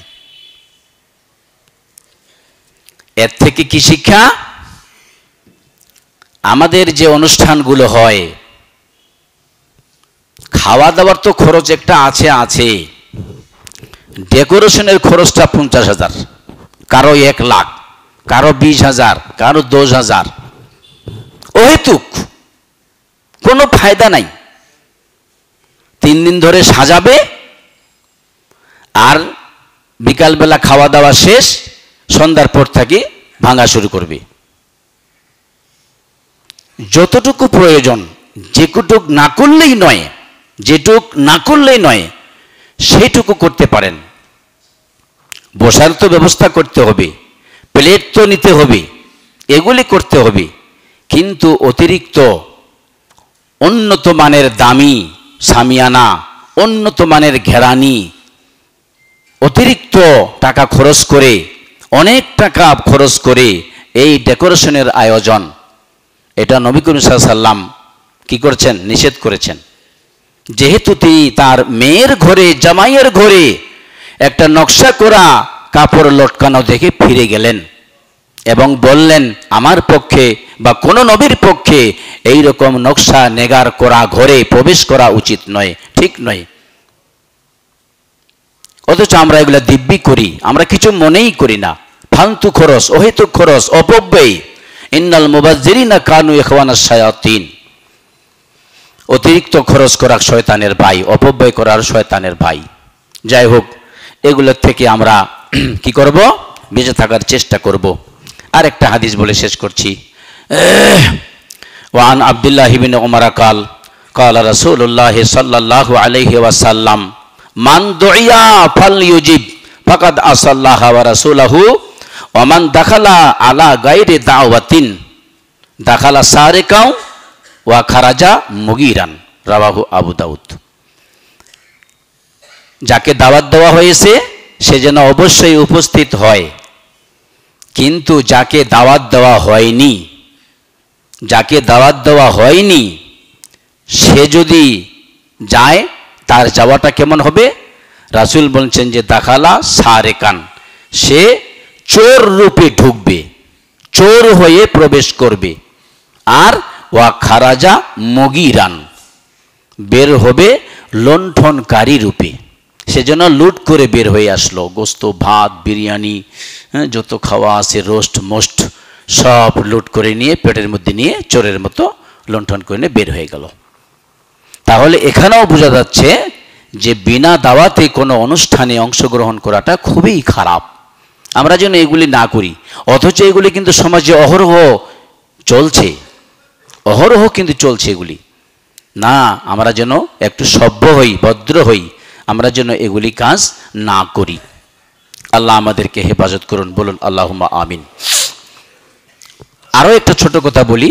[SPEAKER 2] এর থেকে কি শিক্ষা? আমাদের যে অনুষ্ঠানগুলো হয়, খাওয়া দাওয়ার তো খরচ একটা আছে, ডেকোরেশনের খরচটা 50,000, কারো 1 লাখ, কারো 20,000, কারো 10,000। অহেতুক, কোনো ফায়দা নাই। 3 দিন ধরে সাজাবে আর বিকালবেলা খাওয়া দাওয়া শেষ, সন্ধ্যার পর থেকে ভাঙা শুরু করবে। যতটুকু প্রয়োজন, যেটুক না করলেই নয় সেইটুকু করতে পারেন। বসার তো ব্যবস্থা করতে হবে, প্লেট তো নিতে হবে, এগুলি করতে হবে। কিন্তু অতিরিক্ত উন্নত মানের দামি সামিয়ানা, উন্নত মানের ঘেরানি, অতিরিক্ত টাকা খরচ করে, অনেক টাকা খরচ করে এই ডেকোরেশনের আয়োজন, এটা নবী করিম সাল্লাল্লাহু আলাইহি ওয়াসাল্লাম কি করেছেন? নিষেধ করেছেন। যেহেতু তিনি তার মেয়ের ঘরে, জামাইয়ের ঘরে একটা নকশা করা কাপড় লটকানো দেখে ফিরে গেলেন এবং বললেন, আমার পক্ষে বা কোনো নবীর পক্ষে এই রকম নকশা নেগার করা ঘরে প্রবেশ করা উচিত নয়, ঠিক নয়। অথচ আমরা এগুলা দিব্যি করি, আমরা কিছু মনেই করি না। ফালতু খরচ, অহেতুক খরচ, অপব্যয়। ইন্নাল মুবাজ্জিরিনা কানু ইখওয়ানাশ শায়াতিন। অতিরিক্ত খরচ করা শয়তানের ভাই, অপব্যয় করার শয়তানের ভাই। যাই হোক, এগুলোর থেকে আমরা কি করব? বেঁচে থাকার চেষ্টা করব। আর একটা হাদিস বলে শেষ করছি। ওয়ান আব্দুল্লাহ ইবনে উমর কাল কালা রাসূলুল্লাহ সাল্লাল্লাহু আলাইহি ওয়াসাল্লাম মান দুইয়া ফালইউজিব ফাকাদ আসাল্লাহ ওয়া রাসূলহু ওয়া মান দাখালা আলা গায়রি দাওয়াতিন দাখালা সারিকাও ওয়া খারাজা মুগিরান। রাওয়াহু আবু দাউদ। যাকে দাওয়াত দেওয়া হয়েছে সে যেন অবশ্যই উপস্থিত হয়, কিন্তু যাকে দাওয়াত দেওয়া হয়নি সে যদি যায়, তার যাওয়াটা কেমন হবে? রাসূল বলছেন যে দাখালা সারেকান, সে চোর রূপে ঢুকবে, চোর হয়ে প্রবেশ করবে। আর ওয়া খারাজা মুগিরান, বের হবে লণ্ঠনকারী রূপে। সেজন্য লুট করে বের হয়ে আসলো, গোস্ত, ভাত, বিরিয়ানি, যত খাওয়া আছে, রোস্ট মোস্ট সব লুট করে নিয়ে পেটের মধ্যে নিয়ে চোরের মতো লণ্ঠন করে নিয়ে বের হয়ে গেল। তাহলে এখানেও বোঝা যাচ্ছে যে বিনা দাওয়াতে কোনো অনুষ্ঠানে অংশগ্রহণ করাটা খুবই খারাপ। আমরা যেন এগুলি না করি, অথচ এগুলি কিন্তু সমাজে অহরহ চলছে, কিন্তু চলছে এগুলি। না, আমরা যেন একটু সভ্য হই, ভদ্র হই, আমরা যেন এগুলি কাজ না করি। আল্লাহ আমাদেরকে হেফাজত করুন, বলুন আল্লাহুম্মা আমিন। আরও একটা ছোট কথা বলি,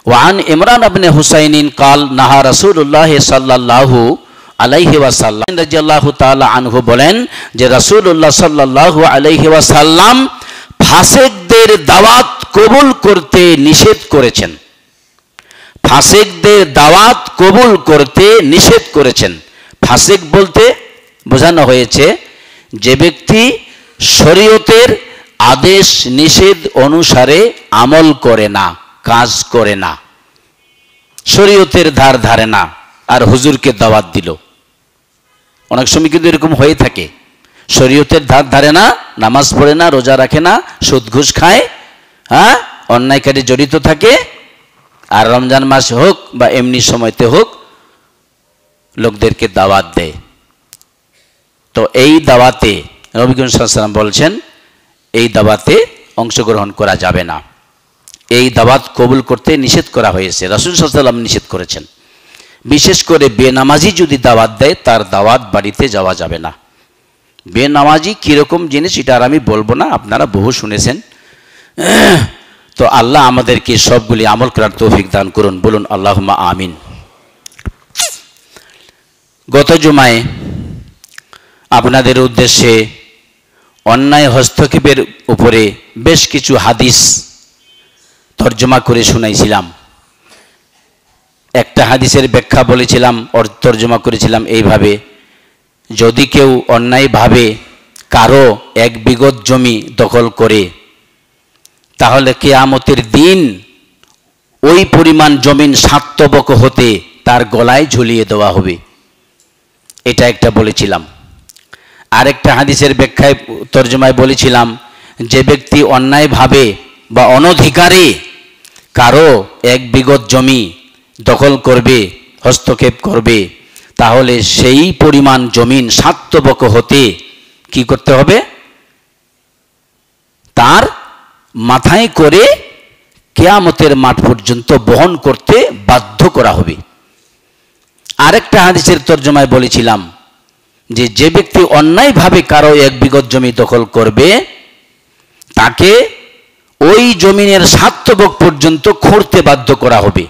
[SPEAKER 2] ওয়ান ইমরান ইবনে হুসাইনিন কাল নাহা রাসূলুল্লাহ সাল্লাল্লাহু আলাইহি ওয়াসাল্লাম রাদিয়াল্লাহু তাআলা আনহু বলেন যে রাসূলুল্লাহ সাল্লাল্লাহু আলাইহি ওয়াসাল্লাম ফাসিকদের দাওয়াত কবুল করতে নিষেধ করেছেন। ফাসিকদের দাওয়াত কবুল করতে নিষেধ করেছেন। ফাসিক বলতে বোঝানো হয়েছে যে ব্যক্তি শরীয়তের আদেশ নিষেধ অনুসারে আমল করে না, কাজ করে না, শরীয়তের ধার ধারে না, আর হুজুরকে দাওয়াত দিল। অনেক সময় কিন্তু এরকম হয়ে থাকে, শরীয়তের ধার ধারে না, নামাজ পড়ে না, রোজা রাখে না, সুদ ঘুষ খায়, হ্যাঁ, অন্যায় কাজে জড়িত থাকে, আর রমজান মাস হোক বা এমনি সময়তে হোক লোকদেরকে দাওয়াত দেয়। তো এই দাওয়াতে নবী করিম সাল্লাল্লাহু আলাইহি ওয়াসাল্লাম বলছেন এই দাওয়াতে অংশগ্রহণ করা যাবে না, এই দাওয়াত কবুল করতে নিষেধ করা হয়েছে। রাসূল সাল্লাল্লাহু আলাইহি ওয়াসাল্লাম নিষেধ করেছেন। বিশেষ করে বেনামাজি যদি দাওয়াত দেয় তার দাওয়াত বাড়িতে যাওয়া যাবে না। বেনামাজি কীরকম জিনিস এটা আর আমি বলবো না, আপনারা বহু শুনেছেন। তো আল্লাহ আমাদেরকে সবগুলি আমল করার তৌফিক দান করুন, বলুন আল্লাহুম্মা আমিন। গত জুমায় আপনাদের উদ্দেশ্যে অন্যায় হস্তক্ষেপের উপরে বেশ কিছু হাদিস তর্জমা করে শুনাইছিলাম। একটা হাদিসের ব্যাখ্যা বলেছিলাম, তর্জমা করেছিলাম এইভাবে: যদি কেউ অন্যায়ভাবে কারো এক বিঘত জমি দখল করে, তাহলে কিয়ামতের দিন ওই পরিমাণ জমিন সাতবক হতে তার গলায় ঝুলিয়ে দেওয়া হবে। এটা একটা বলেছিলাম। আরেকটা হাদিসের ব্যাখ্যায় তর্জমায় বলেছিলাম, যে ব্যক্তি অন্যায়ভাবে বা অনধিকারে কারো এক বিঘত জমি দখল করবে, হস্তক্ষেপ করবে, তাহলে সেই পরিমাণ জমিন সাতবক হতে কি করতে হবে? তার মাথায় করে কিয়ামতের মাঠ পর্যন্ত বহন করতে বাধ্য করা হবে। আরেকটা হাদিসের তর্জমায় বলেছিলাম যে যে ব্যক্তি অন্যায়ভাবে কারো এক বিঘত জমি দখল করবে, তাকে ওই জমিনের সাতবক পর্যন্ত খুঁড়তে বাধ্য করা হবে।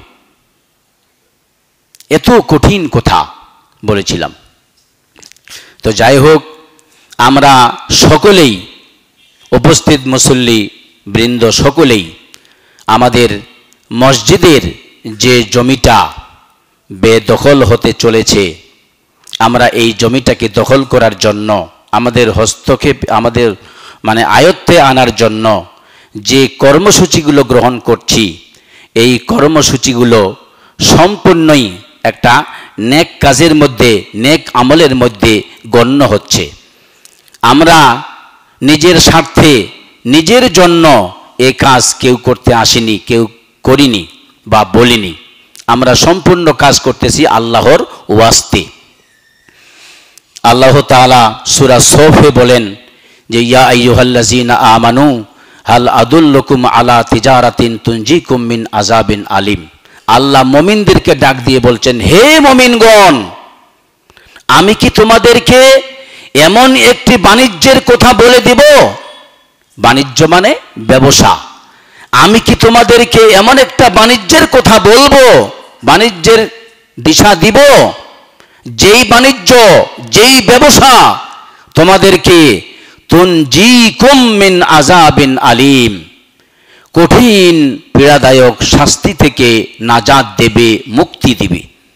[SPEAKER 2] এত কঠিন কথা বলেছিলাম। তো যাই হোক, আমরা সকলেই উপস্থিত মুসল্লি বৃন্দ সকলেই আমাদের মসজিদের যে জমিটা বেদখল হতে চলেছে, আমরা এই জমিটাকে দখল করার জন্য আমাদের হস্তক্ষেপ, আমাদের আয়ত্তে আনার জন্য যে কর্মসূচিগুলো গ্রহণ করছি, এই কর্মসূচিগুলো সম্পূর্ণই একটা নেক কাজের মধ্যে, নেক আমলের মধ্যে গণ্য হচ্ছে। আমরা নিজের স্বার্থে, নিজের জন্য এ কাজ কেউ করতে আসেনি, কেউ করিনি বা বলিনি। আমরা সম্পূর্ণ কাজ করতেছি আল্লাহর ওয়াস্তে। আল্লাহ তাআলা সূরা সফে বলেন যে ইয়া আইয়ুহাল্লাযীনা আমানু হাল আদুল্লুকুম আলা তিজারাতিন তুনজিকুম মিন আযাবিন আলিম। আল্লাহ মুমিনদেরকে ডাক দিয়ে বলছেন, হে মুমিনগণ, আমি কি তোমাদেরকে এমন একটি বাণিজ্যের কথা বলে দিব? বাণিজ্য মানে ব্যবসা। আমি কি তোমাদেরকে এমন একটা বাণিজ্যের কথা বলবো, বাণিজ্যের দিশা দিব, যেই বাণিজ্য, যেই ব্যবসা তোমাদেরকে তুনজিকুম মিন আযাবিন আলিম, কঠিন পীড়াদায়ক শাস্তি থেকে নাজাত দেবে, মুক্তি দিবে।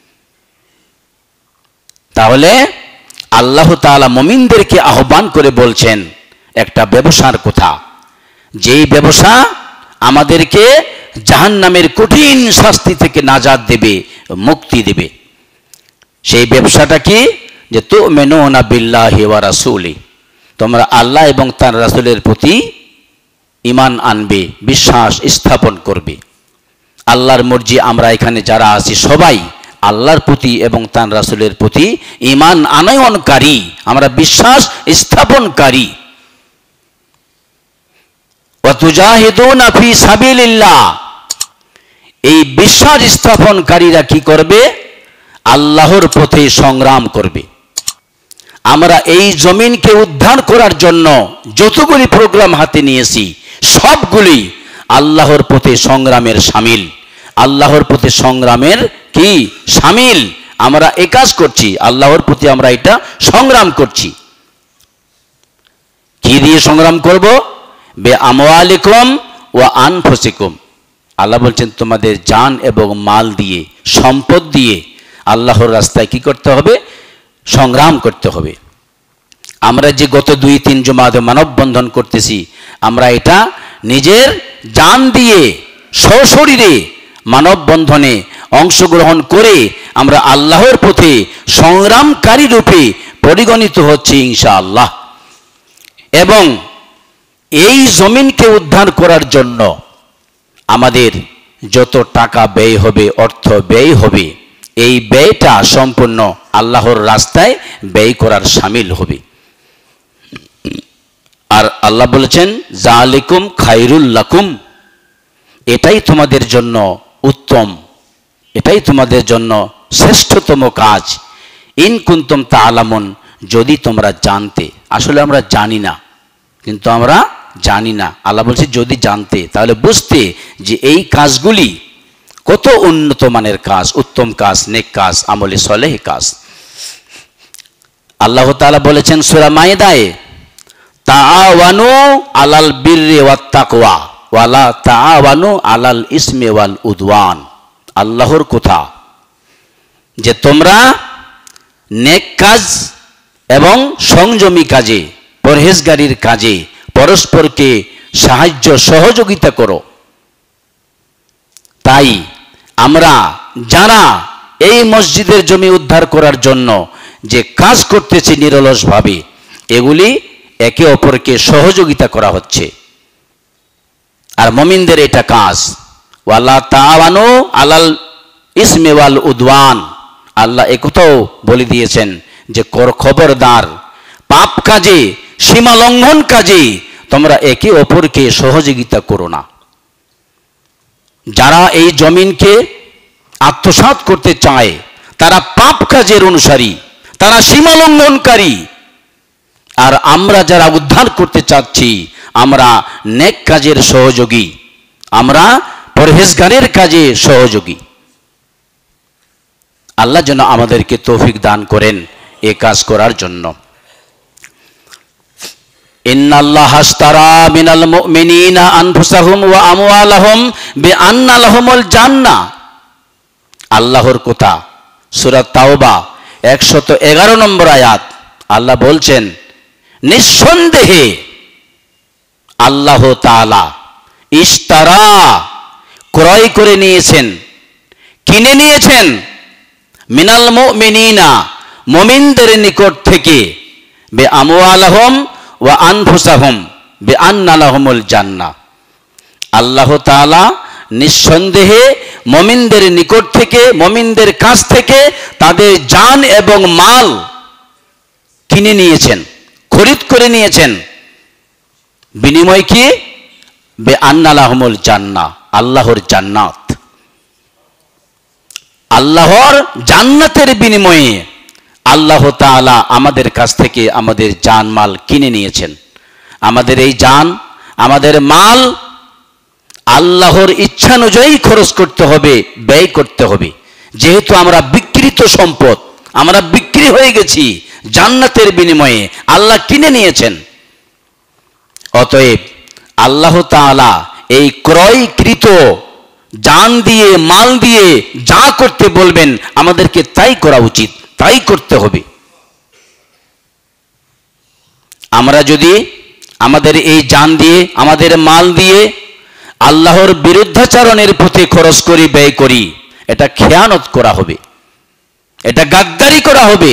[SPEAKER 2] তাহলে আল্লাহ তাআলা মুমিনদেরকে আহ্বান করে বলছেন একটা ব্যবসার কথা, যেই ব্যবসা আমাদেরকে জাহান্নামের কঠিন শাস্তি থেকে নাজাত দেবে, মুক্তি দেবে। সেই ব্যবসাটা কি? যে তুমিনুনা বিল্লাহি ওয়া রাসূলি, তোমরা আল্লাহ এবং তার রাসূলের প্রতি ঈমান আনবে, বিশ্বাস স্থাপন করবে। আল্লাহর মর্জি আমরা এখানে যারা আছি সবাই আল্লাহর প্রতি এবং তার রাসূলের প্রতি ঈমান আনয়নকারী, আমরা বিশ্বাস স্থাপনকারী। ওয়া তুজাহিদুনা ফি সাবিলিল্লাহ, এই বিশ্বাস স্থাপনকারীরা কি করবে? আল্লাহর পথে সংগ্রাম করবে। আমরা এই জমিনকে উদ্ধার করার জন্য যতগুলি প্রোগ্রাম হাতে নিয়েছি সবগুলি আল্লাহর পথে সংগ্রামের শামিল। আল্লাহর প্রতি সংগ্রামের কি শামিল। আমরা এই কাজ করছি, আল্লাহর প্রতি আমরা এটা সংগ্রাম করছি। কি দিয়ে সংগ্রাম করব? বে আমওয়ালিকুম ওয়া আনফুসিকুম। আল্লাহ বলছেন তোমাদের জান এবং মাল দিয়ে, সম্পদ দিয়ে আল্লাহর রাস্তায় কি করতে হবে? সংগ্রাম করতে হবে। আমরা যে গত 2-3 জুমাতে মানববন্ধন করতেছি, আমরা এটা নিজের জান দিয়ে সশরীরে মানববন্ধনে অংশগ্রহণ করে আমরা আল্লাহর পথে সংগ্রামকারী রূপে পরিগণিত হচ্ছে ইনশাআল্লাহ। এবং এই জমিনকে উদ্ধার করার জন্য আমাদের যত টাকা ব্যয় হবে, অর্থ ব্যয় হবে, এই ব্যয়টা সম্পূর্ণ আল্লাহর রাস্তায় ব্যয় করার শামিল হবে। আর আল্লাহ বলেছেন জালিকুম খায়রুল লাকুম, এটাই তোমাদের জন্য উত্তম, এটাই তোমাদের জন্য শ্রেষ্ঠতম কাজ। ইন কুনতুম তাআলামুন, যদি তোমরা জানতে। আসলে আমরা জানি না, কিন্তু আমরা জানি না। আল্লাহ বলছে যদি জানতে, তাহলে বুঝতে যে এই কাজগুলি কত উন্নত মানের কাজ, উত্তম কাজ, নেক কাজ, আমলে সলেহ কাজ। আল্লাহ তাআলা বলেছেন সূরা মায়েদায়, তাআওয়ানু আলাল বিররি ওয়াত তাকওয়া ওয়ালা তাআওয়ানু আলাল ইসমি ওয়াল উদওয়ান। আল্লাহর কথা যে তোমরা নেক কাজ এবং সংযমী কাজে, পরহেজগারির কাজে পরস্পরকে সাহায্য সহযোগিতা করো। তাই আমরা যারা এই মসজিদের জমি উদ্ধার করার জন্য যে কাজ করতেছি নিরলসভাবে, এগুলি একে অপরকে সহযোগিতা করা হচ্ছে। আর মুমিনদের এটা কাজ। ওয়ালা তাআওয়ানু আলাল ইসমি ওয়াল উদওয়ান। আল্লাহ একথাও বলে দিয়েছেন যে খবরদার পাপ কাজে, সীমা লঙ্ঘন কাজে তোমরা একে অপরকে সহযোগিতা করো না। যারা এই জমিনকে আত্মসাৎ করতে চায় তারা পাপ কাজের অনুসারী, তারা সীমা লঙ্ঘনকারী। আর আমরা যারা উদ্ধার করতে চাচ্ছি, আমরা নেক কাজের সহযোগী, আমরা পরহেজগারের কাজে সহযোগী। আল্লাহ যেন আমাদেরকে তৌফিক দান করেন এ কাজ করার জন্য। ইন্নাল্লাহা আশতারা মিনাল মুমিনিনা আনফুসাহুম ওয়া আমওয়ালাহুম বিআন্না লাহুমুল জান্নাহ। আল্লাহর কথা, সূরা তাওবা 111 নম্বর আয়াত। আল্লাহ বলছেন নিঃসন্দেহে আল্লাহ তাআলা ইশতারা, ক্রয় করে নিয়েছেন, কিনে নিয়েছেন, মিনাল মুমিনিনা, মুমিনদের নিকট থেকে, বিআমওয়ালিহিম ওয়া আনফুসাহুম বিআন্না লাহুমুল জান্নাহ। আল্লাহ তাআলা নিঃসন্দেহে মুমিনদের নিকট থেকে, মুমিনদের কাছ থেকে তাদের জান এবং মাল কিনে নিয়েছেন, খরিদ করে নিয়েছেন। বিনিময় কি? বিআন্না লাহুমুল জান্নাহ, আল্লাহর জান্নাত। আল্লাহর জান্নাতের বিনিময়ে আল্লাহ তাআলা আমাদের কাছ থেকে আমাদের জান মাল কিনে নিয়েছেন। আমাদের এই জান, আমাদের মাল আল্লাহর ইচ্ছানুযায়ী খরচ করতে হবে, ব্যয় করতে হবে। যেহেতু আমরা বিক্রিত সম্পদ, আমরা বিক্রি হয়ে গেছি, জান্নাতের বিনিময়ে আল্লাহ কিনে নিয়েছেন। অতএব আল্লাহ তাআলা এই ক্রয়কৃত জান দিয়ে, মাল দিয়ে যা করতে বলবেন আমাদেরকে তাই করা উচিত, তাই করতে হবে। আমরা যদি আমাদের এই জান দিয়ে, আমাদের মাল দিয়ে আল্লাহর বিরুদ্ধাচরণের পথে খরচ করি, ব্যয় করি, এটা খেয়ানত করা হবে, এটা গাদ্দারি করা হবে।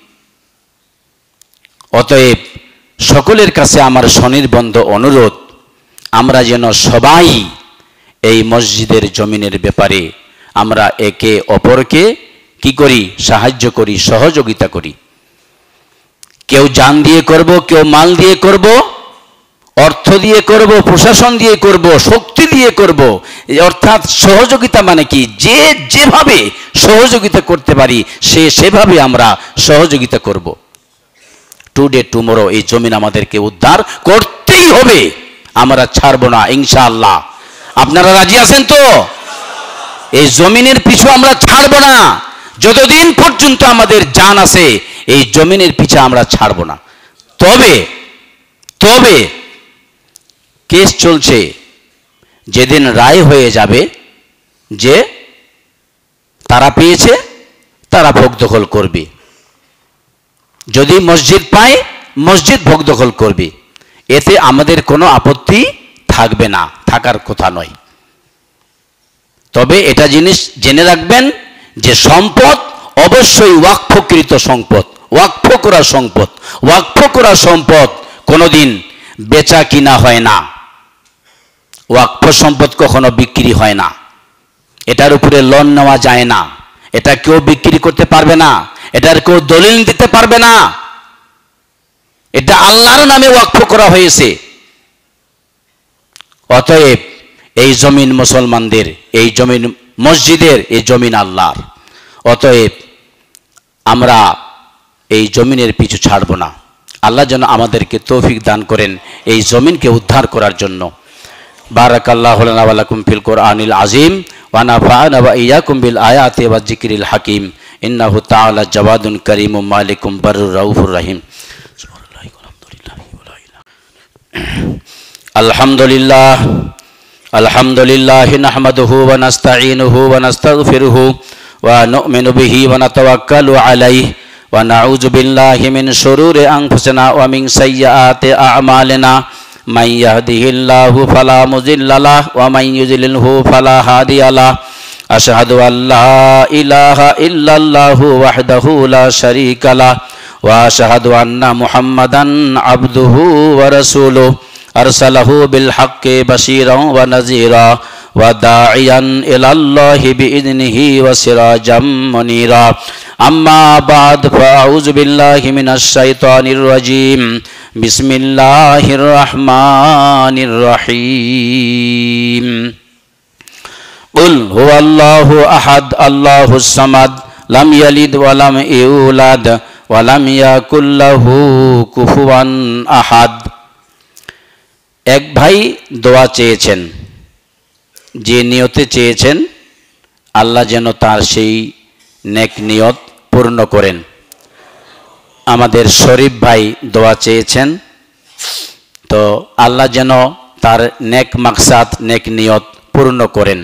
[SPEAKER 2] অতএব সকলের কাছে আমার সনির্বন্ধ অনুরোধ, আমরা যেন সবাই এই মসজিদের জমিনের ব্যাপারে আমরা একে অপরকে কি করি? সাহায্য করি, সহযোগিতা করি। কেউ জান দিয়ে করব, কেউ মাল দিয়ে করব, অর্থ দিয়ে করব, প্রশাসন দিয়ে করব, শক্তি দিয়ে করব। অর্থাৎ সহযোগিতা মানে কি? যে যেভাবে সহযোগিতা করতে পারি সে সেভাবে আমরা সহযোগিতা করব। টুডে টুমরো এই জমিন আমাদেরকে উদ্ধার করতেই হবে, আমরা ছাড়বো না ইনশাআল্লাহ। আপনারা রাজি আছেন তো? এই জমিনের পিছু আমরা ছাড়ব না, যতদিন পর্যন্ত আমাদের জান আছে এই জমিনের পিছু আমরা ছাড়ব না। তবে তবে কেস চলছে, যেদিন রায় হয়ে যাবে যে তারা পেয়েছে তারা ভোগ দখল করবে, যদি মসজিদ পায় মসজিদ ভোগ দখল করবে, এতে আমাদের কোনো আপত্তি থাকবে না, থাকার কথা নয়। তবে এটা জিনিস জেনে রাখবেন যে সম্পদ অবশ্যই ওয়াকফকৃত সম্পদ, ওয়াকফ করা সম্পদ। ওয়াকফ করা সম্পদ কোনোদিন বেচা কিনা হয় না, ওয়াকফ সম্পদ কখনো বিক্রি হয় না, এটার উপরে লোন নেওয়া যায় না, এটা কেউ বিক্রি করতে পারবে না, এটার কেউ দলিল দিতে পারবে না। এটা আল্লাহর নামে ওয়াকফ করা হয়েছে। অতএব এই জমিন মুসলমানদের, এই জমিন মসজিদের, এই জমিন আল্লাহর। অতএব আমরা এই জমিনের পিছু ছাড়ব না। আল্লাহ যেন আমাদেরকে তৌফিক দান করেন এই জমিনকে উদ্ধার করার জন্য। বারাকাল্লাহু লানা ওয়া লাকুম ফিল কুরআনিল আযীম ওয়া নাফা'না ওয়া ইয়্যাকুম বিল আয়াতি ওয়াজ যিকরিল হাকীম ইন্নাহু তাআলা জাওয়াদুন কারীমুম মালিকুম বাররুর রাউফুর রহিম। আলহামদুলিল্লাহ আলহামদুলিল্লাহ নাহমাদুহু ওয়া নাস্তাঈনুহু ওয়া নাস্তাগফিরুহু ওয়া নু'মিনু বিহি ওয়া নাতাওয়াক্কালু আলাইহি ওয়া নাউযু বিল্লাহি মিন শুরুরি আনফুসিনা ওয়া মিন সাইয়্যাতি আ'মালিনা মান ইয়াহদিহিল্লাহু ফালা মুযিল্লা লাহু ওয়া মান ইউযলিলহু ফালা হাদিয়া লাহু আশহাদু আল্লা ইলাহা ইল্লাল্লাহু ওয়াহদাহু লা শারীকা লাহু ওয়া আশহাদু আন্না মুহাম্মাদান আবদুহু ওয়া রাসূলুহু আরসালাহু বিল হাক্কি বাশীরান ওয়া নাযীরা ওয়া দাঈয়ান ইলাল্লাহি বিইذনিহি ওয়া সিরাজাম মুনীরা। আম্মা বা'দ ফাআউযু বিল্লাহি মিনাশ শাইতানির রাজীম। বিসমিল্লাহির রাহমানির রহিম। কুল হুয়াল্লাহু আহাদ আল্লাহুস সামাদ লাম ইয়ালিদ ওয়া লাম ইউলাদ ওয়া লাম ইয়াকুল লাহু কুফুয়ান আহাদ। এক ভাই দোয়া চেয়েছেন, যে নিয়তে চেয়েছেন আল্লাহ যেন তার সেই নেক নিয়ত পূর্ণ করেন। আমাদের শরীফ ভাই দোয়া চেয়েছেন, তো আল্লাহ যেন তার নেক মাকসাদ নেক নিয়ত পূর্ণ করেন।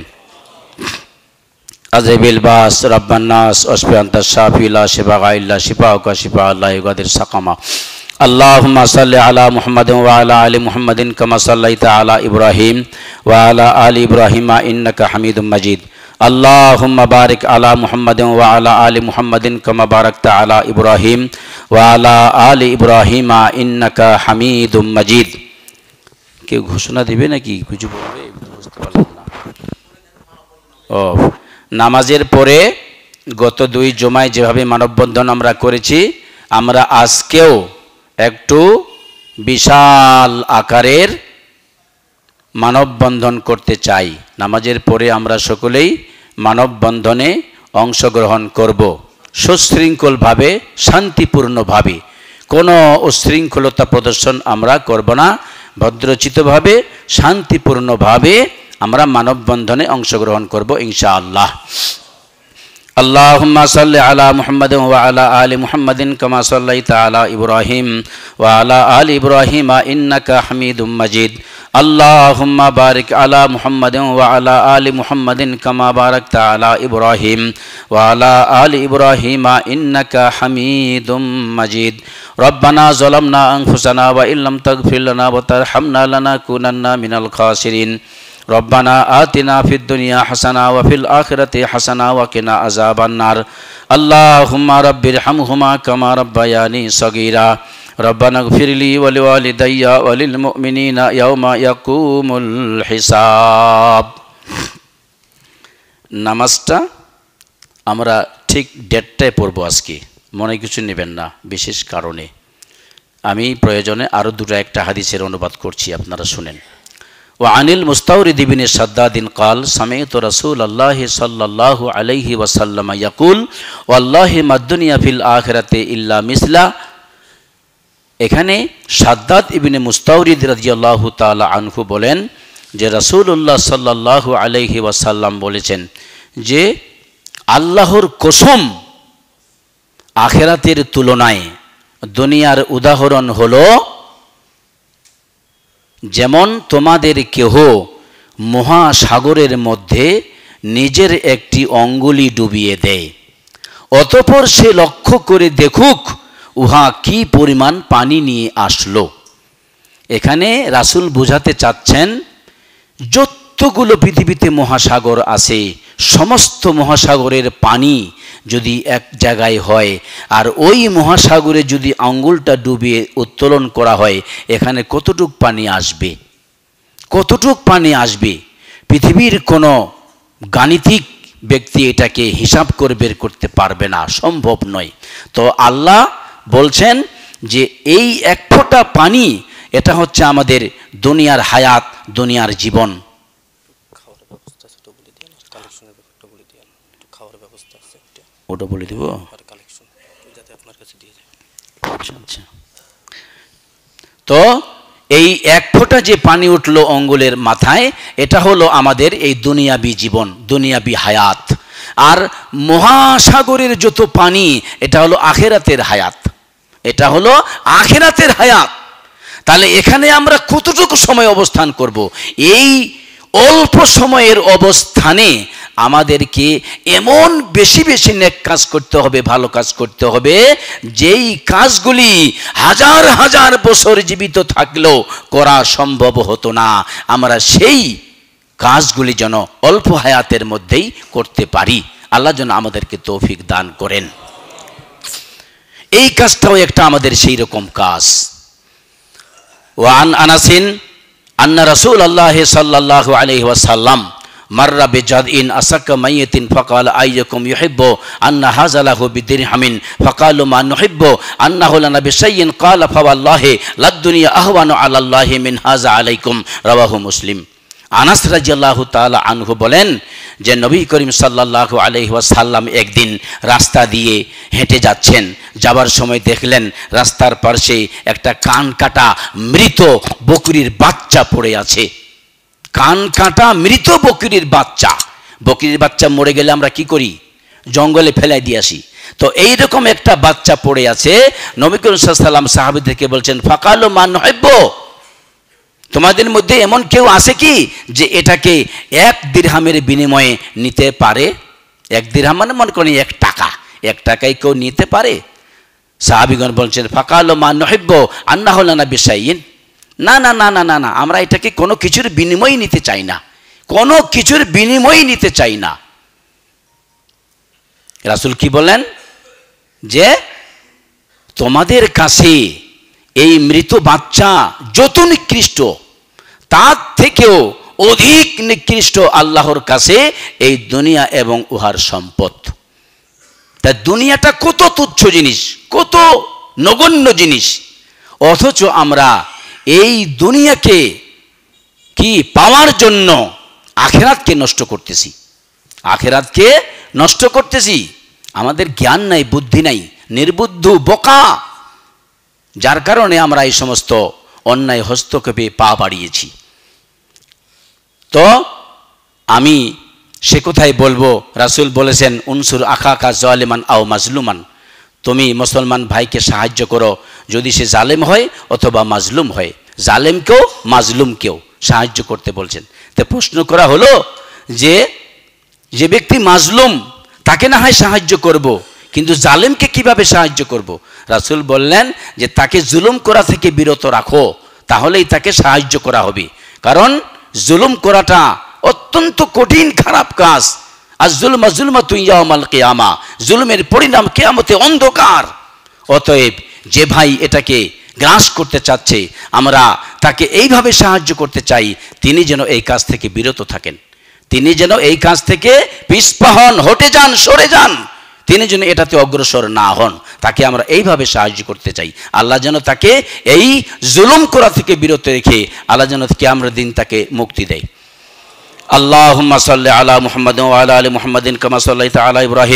[SPEAKER 2] আজেবিল বাস রাব্বান নাস ওয়াশফি আনতা শাফি লা শিফা ইল্লা শিফাউকা শিফা লা ইগাদির সাকামা। আল্লাহুম্মা সাল্লি আলা মুহাম্মাদিন ওয়া আলা আলি মুহাম্মাদিন কামা সাল্লাইতা আলা ইব্রাহিম ওয়া আলা আলি ইব্রাহিম ইন্নাকা হামিদুম মাজিদ। আল্লাহুম্মা বারিক আলা মুহাম্মাদিন ওয়া আলা আলি মুহাম্মাদিন কামা বারাকতা আলা ইব্রাহিম ওয়া আলা আলি ইব্রাহিম ইন্নাকা হামিদুম মাজিদ। কেউ ঘোষণা দিবে নাকি কিছু বলবে? বুঝতে পারলাম না। ও, নামাজের পরে গত 2 জুমায় যেভাবে মানববন্ধন আমরা করেছি, আমরা আজকেও একটু বিশাল আকারের মানববন্ধন করতে চাই। নামাজের পরে আমরা সকলেই মানববন্ধনে অংশগ্রহণ করব, সুশৃঙ্খলভাবে, শান্তিপূর্ণভাবে। কোনো উশৃঙ্খলতা প্রদর্শন আমরা করব না, ভদ্রচিতভাবে শান্তিপূর্ণভাবে আমরা মানববন্ধনে অংশগ্রহণ করব ইনশাআল্লাহ। আল্লাহুম্মা সাল্লি আলা মুহাম্মাদিন ওয়া আলা আলি মুহাম্মাদিন কামা সাল্লাইতা আলা ইব্রাহিম ওয়া আলা আলি ইব্রাহিম ইন্নাকা হামিদুম মাজিদ। আল্লাহুম্মা বারিক আলা মুহাম্মাদিন ওয়া আলা আলি মুহাম্মাদিন কামা বারাকতা আলা ইব্রাহিম ওয়া আলা আলি ইব্রাহিম ইন্নাকা হামিদুম মাজিদ। রব্বানা যালামনা আনফুসানা ওয়া ইল্লাম তাগফির লানা ওয়া তারহামনা লানাকুনান্না মিনাল খাসিরিন। রব্বানা আতিনা ফিদ দুনিয়া হাসানা ওয়া ফিল আখিরাতি হাসানা ওয়া কিনা আযাবান নার। আল্লাহুম্মা রাব্বিরহামহুমা কামা রাব্বায়ানি সগীরা। রব্বানা ইগফিরলি ওয়া লিওয়ালিদাইয়া ওয়া লিল মুমিনিনা ইয়াওমা ইয়াকুমুল হিসাব। নামাজটা আমরা ঠিক 1:30টায় পড়ব আজকে, মনে কিছু নেবেন না, বিশেষ কারণে। আমি প্রয়োজনে আরও 2-1টা হাদিসের অনুবাদ করছি, আপনারা শুনেন। ওয়ানিল মুস্তাওরিদ ইবনে সাদ্দাদিন قال سمعت رسول الله صلى الله عليه وسلم يقول والله ما الدنيا في الآخرة إلا مثلا। এখানে সাদ্দাদ ইবনে মুস্তাওরিদ রাদিয়াল্লাহু তাআলা আনহু বলেন যে রাসূলুল্লাহ সাল্লাল্লাহু আলাইহি ওয়াসাল্লাম বলেছেন যে আল্লাহর কসম, আখেরাতের তুলনায় দুনিয়ার উদাহরণ হলো যেমন তোমাদের কেহ মহাসাগরের মধ্যে নিজের একটি অঙ্গুলি ডুবিয়ে দেয়, অতঃপর সে লক্ষ্য করে দেখুক উহা কি পরিমাণ পানি নিয়ে আসলো। এখানে রাসূল বোঝাতে চাচ্ছেন যতগুলো পৃথিবীতে মহাসাগর আছে সমস্ত মহাসাগরের পানি যদি এক জায়গায় হয় আর ওই মহাসাগরে যদি আঙ্গুলটা ডুবিয়ে উত্তোলন করা হয়, এখানে কতটুক পানি আসবে, কতটুক পানি আসবে? পৃথিবীর কোনো গাণিতিক ব্যক্তি এটাকে হিসাব করে বের করতে পারবে না, সম্ভব নয়। তো আল্লাহ বলছেন যে এই এক ফোঁটা পানি, এটা হচ্ছে আমাদের দুনিয়ার হায়াত, দুনিয়ার জীবন। ওটা বলে দিব। আচ্ছা, তো এই এক ফোঁটা যে পানি উঠলো অঙ্গুলের মাথায়, এটা হলো আমাদের এই দুনিয়াবি জীবন, দুনিয়াবি হায়াত। আর মহাসাগরের যত পানি, এটা হলো আখেরাতের হায়াত, এটা হলো আখেরাতের হায়াত। তাহলে এখানে আমরা কতটুকু সময় অবস্থান করব? এই অল্প সময়ের অবস্থানে আমাদেরকে এমন বেশি বেশি নেক কাজ করতে হবে, ভালো কাজ করতে হবে, যেই কাজগুলি হাজার হাজার বছর জীবিত থাকলেও করা সম্ভব হতো না। আমরা সেই কাজগুলি যেন অল্প হায়াতের মধ্যেই করতে পারি। আল্লাহ যেন আমাদেরকে তৌফিক দান করেন। এই কাজটাও একটা আমাদের সেই রকম কাজ। ওয়ান আনাসিন আন্না রাসূলুল্লাহ সাল্লাল্লাহু আলাইহি ওয়াসাল্লাম মাররা বিজাদইন আসাকা মাইয়াতিন ফাকাল আইয়াকুম ইউহিব্বু আন্না হাযালাহু বিদিরহামিন ফাকালু মা নুহিব্বু আন্নাহু লানা বিশাইইন ক্বালা ফাওয়াল্লাহি লাদ-দুনিয়া আহওয়ানু আলাল্লাহি মিন হাযা আলাইকুম, রাওয়াহু মুসলিম। আনাস রাদিয়াল্লাহু তাআলা আনহু বলেন যে নবী করিম সাল্লাল্লাহু আলাইহি ওয়াসাল্লাম একদিন রাস্তা দিয়ে হেঁটে যাচ্ছেন, যাবার সময় দেখলেন রাস্তার পাশে একটা কান কাটা মৃত বকরির বাচ্চা পড়ে আছে। কান কাটা মৃত বকরির বাচ্চা। বকরির বাচ্চা মরে গেলে আমরা কি করি? জঙ্গলে ফেলাই দিয়ে আসি। তো এইরকম একটা বাচ্চা পড়ে আছে। নবী করিম সাল্লাল্লাহু আলাইহি ওয়াসাল্লাম সাহাবীদেরকে বলছেন, ফাকালু মান নুহিব্বু, তোমাদের মধ্যে এমন কেউ আছে কি যে এটাকে 1 দিরহামের বিনিময়ে নিতে পারে? 1 দিরহাম মানে মনে করেন 1 টাকা, 1 টাকায় কেউ নিতে পারে? সাহাবীগণ বলছেন, ফাকালু মা নুহিব্বু আন্নাহু লানা বিশাইইন, না না না না না না, আমরা এটাকে কোনো কিছুর বিনিময়ে নিতে চাই না, কোনো কিছুর বিনিময়ে নিতে চাই না। রাসূল কি বলেন যে তোমাদের কাছে এই মৃত বাচ্চা যত নিকৃষ্ট, তার থেকেও অধিক নিকৃষ্ট আল্লাহর কাছে এই দুনিয়া এবং উহার সম্পদ। তা দুনিয়াটা কত তুচ্ছ জিনিস, কত নগণ্য জিনিস, অথচ আমরা এই দুনিয়াকে কি পাওয়ার জন্য আখেরাতকে নষ্ট করতেছি, আখেরাতকে নষ্ট করতেছি। আমাদের জ্ঞান নাই, বুদ্ধি নাই, নির্বুদ্ধ বোকা, যার কারণে আমরা এই সমস্ত অন্যায় হস্তক্ষেপে পা বাড়িয়েছি। তো আমি সে কথাই বলবো, রাসূল বলেছেন, উনসুর আখাকা জালিমান আও মাজলুমান, তুমি মুসলমান ভাইকে সাহায্য করো, যদি সে জালেম হয় অথবা মাজলুম হয়। জালেমকেও মাজলুমকেও সাহায্য করতে বলছেন। তো প্রশ্ন করা হলো যে যে ব্যক্তি মাজলুম তাকে না হয় সাহায্য করব, কিন্তু জালেমকে কিভাবে সাহায্য করব? রাসূল বললেন যে তাকে জুলুম করা থেকে বিরত রাখো, তাহলেই তাকে সাহায্য করা হবে। কারণ জুলুম করাটা অত্যন্ত কঠিন খারাপ কাজ। আর জুলমাতু ইয়াউমাল কিয়ামা, জুলুমের পরিণাম কিয়ামতে অন্ধকার। অতএব যে ভাই এটাকে গ্রাস করতে চাচ্ছে, আমরা তাকে এইভাবে সাহায্য করতে চাই, তিনি যেন এই কাজ থেকে বিরত থাকেন, তিনি যেন এই কাজ থেকে পিছপা হন, হটে যান, সরে যান, তিনি যেন এটাতে অগ্রসর না হন। তাকে আমরা এইভাবে সাহায্য করতে চাই। আল্লাহ যেন তাকে এই জুলুম করা থেকে বিরত রেখে আল্লাহ যেন কিয়ামতের দিন তাকে মুক্তি দেয়। আল্লাহুম্মা সাল্লি আলা মুহাম্মাদিন ওয়া আলা আলি মুহাম্মাদিন কামা সাল্লাইতা আলা ইব্রাহিম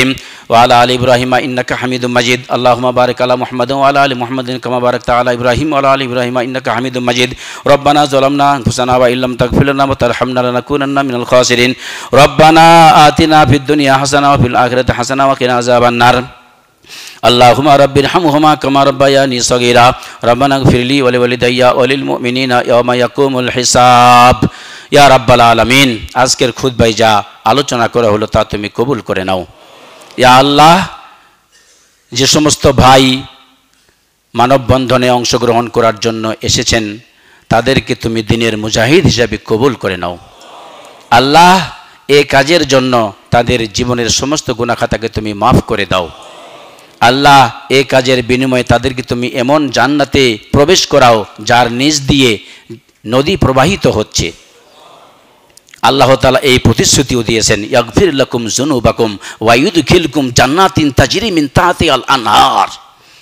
[SPEAKER 2] ওয়ালা আলি ইব্রাহিম ইন্নাকা হামিদুম মাজিদ। আল্লাহুম্মা বারিক আলা মুহাম্মাদিন ওয়া আলা আলি মুহাম্মাদিন কামা বারাকতা আলা ইব্রাহিম ওয়া আলা আলি ইব্রাহিম ইন্নাকা হামিদুম মাজিদ। রব্বানা যালামনা আনফুসানা ওয়া ইল্লাম তাগফির লানা ওয়া তারহামনা লানাকুনান্না মিনাল খাসিরিন। রব্বানা আতিনা ফিদ দুনিয়া হাসানা ওয়া ফিল আখিরাতি হাসানা ওয়া কিনা আযাবান নার। আল্লাহুম্মা রাব্বিরহামহুমা কামা রাব্বায়ানি সগীরা। রব্বানা ইগফিরলি ওয়া লিওয়ালিদাইয়া ওয়া লিল মুমিনিনা ইয়াওমা ইয়াকুমুল হিসাব। ইয়া রাব্বাল আলামিন, আজকের খুতবায় যা আলোচনা করা হলো তা তুমি কবুল করে নাও। ইয়া আল্লাহ, যে সমস্ত ভাই মানববন্ধনে অংশগ্রহণ করার জন্য এসেছেন তাদেরকে তুমি দ্বীনের মুজাহিদ হিসাবে কবুল করে নাও। আল্লাহ, এই কাজের জন্য তাদের জীবনের সমস্ত গুনাহ খাতাকে তুমি মাফ করে দাও। আল্লাহ, এই কাজের বিনিময়ে তাদেরকে তুমি এমন জান্নাতে প্রবেশ করাও যার নিচ দিয়ে নদী প্রবাহিত হচ্ছে। আল্লাহ তাআলা এই প্রতিশ্রুতিও দিয়েছেন, ইয়াগফির লাকুম যুনুবাকুম ওয়া ইউদখিলকুম জান্নাতিন তাজরি মিন তাহতিহাল আনহার।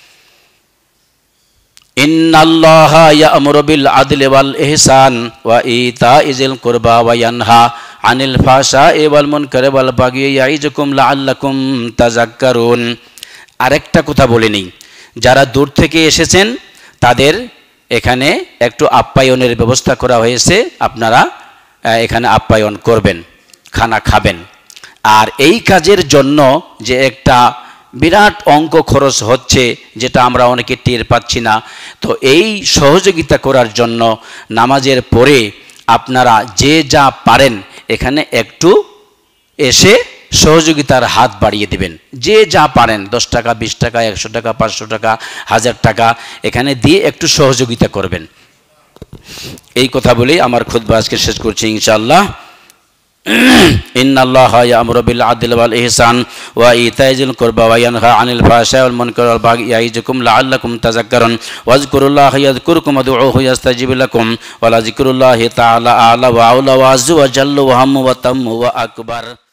[SPEAKER 2] ইন্নাল্লাহা ইয়া'মুরু বিল আদলি ওয়াল ইহসান ওয়া ইতাইজিল কুরবা ওয়া ইয়ানহা আনিল ফাহশাই ওয়াল মুনকারি ওয়াল বাগyi ইয়াইজুকুম লাআল্লাকুম তাযাক্কারুন। আরেকটা কথা বলে নেই, যারা দূর থেকে এসেছেন তাদের এখানে একটু আপ্যায়নের ব্যবস্থা করা হয়েছে, আপনারা এখানে আপ্যায়ন করবেন, খানা খাবেন। আর এই কাজের জন্য যে একটা বিরাট অঙ্ক খরচ হচ্ছে, যেটা আমরা অনেকে টের পাচ্ছি না, তো এই সহযোগিতা করার জন্য নামাজের পরে আপনারা যে যা পারেন এখানে একটু এসে সহযোগিতার হাত বাড়িয়ে দেবেন। যে যা পারেন, 10 টাকা, 20 টাকা, 100 টাকা, 500 টাকা, 1000 টাকা এখানে দিয়ে একটু সহযোগিতা করবেন। এই কথা বলেই আমার খুতবা আজকে শেষ করছি ইনশাআল্লাহ। ইন্নাল্লাহা ইয়া'মুরু বিল আদলি ওয়াল ইহসান ওয়া ইতাইজিল কুরবা ওয়া ইয়ানহা আনিল ফাহশাই ওয়াল মুনকারি ওয়াল বাগyi ইয়াইজুকুম লাআল্লাকুম তাযাক্কারুন ওয়াজকুরুল্লাহা ইয়াযকুরকুম ওয়াদউহু ইয়াস্তাজিব লাকুম ওয়া লাযিকরুল্লাহি তাআলা আ'লা ওয়া আ'লা ওয়া আযza ওয়া জাল্লা ওয়া হাম্মু ওয়া তাম্মু ওয়া আকবার।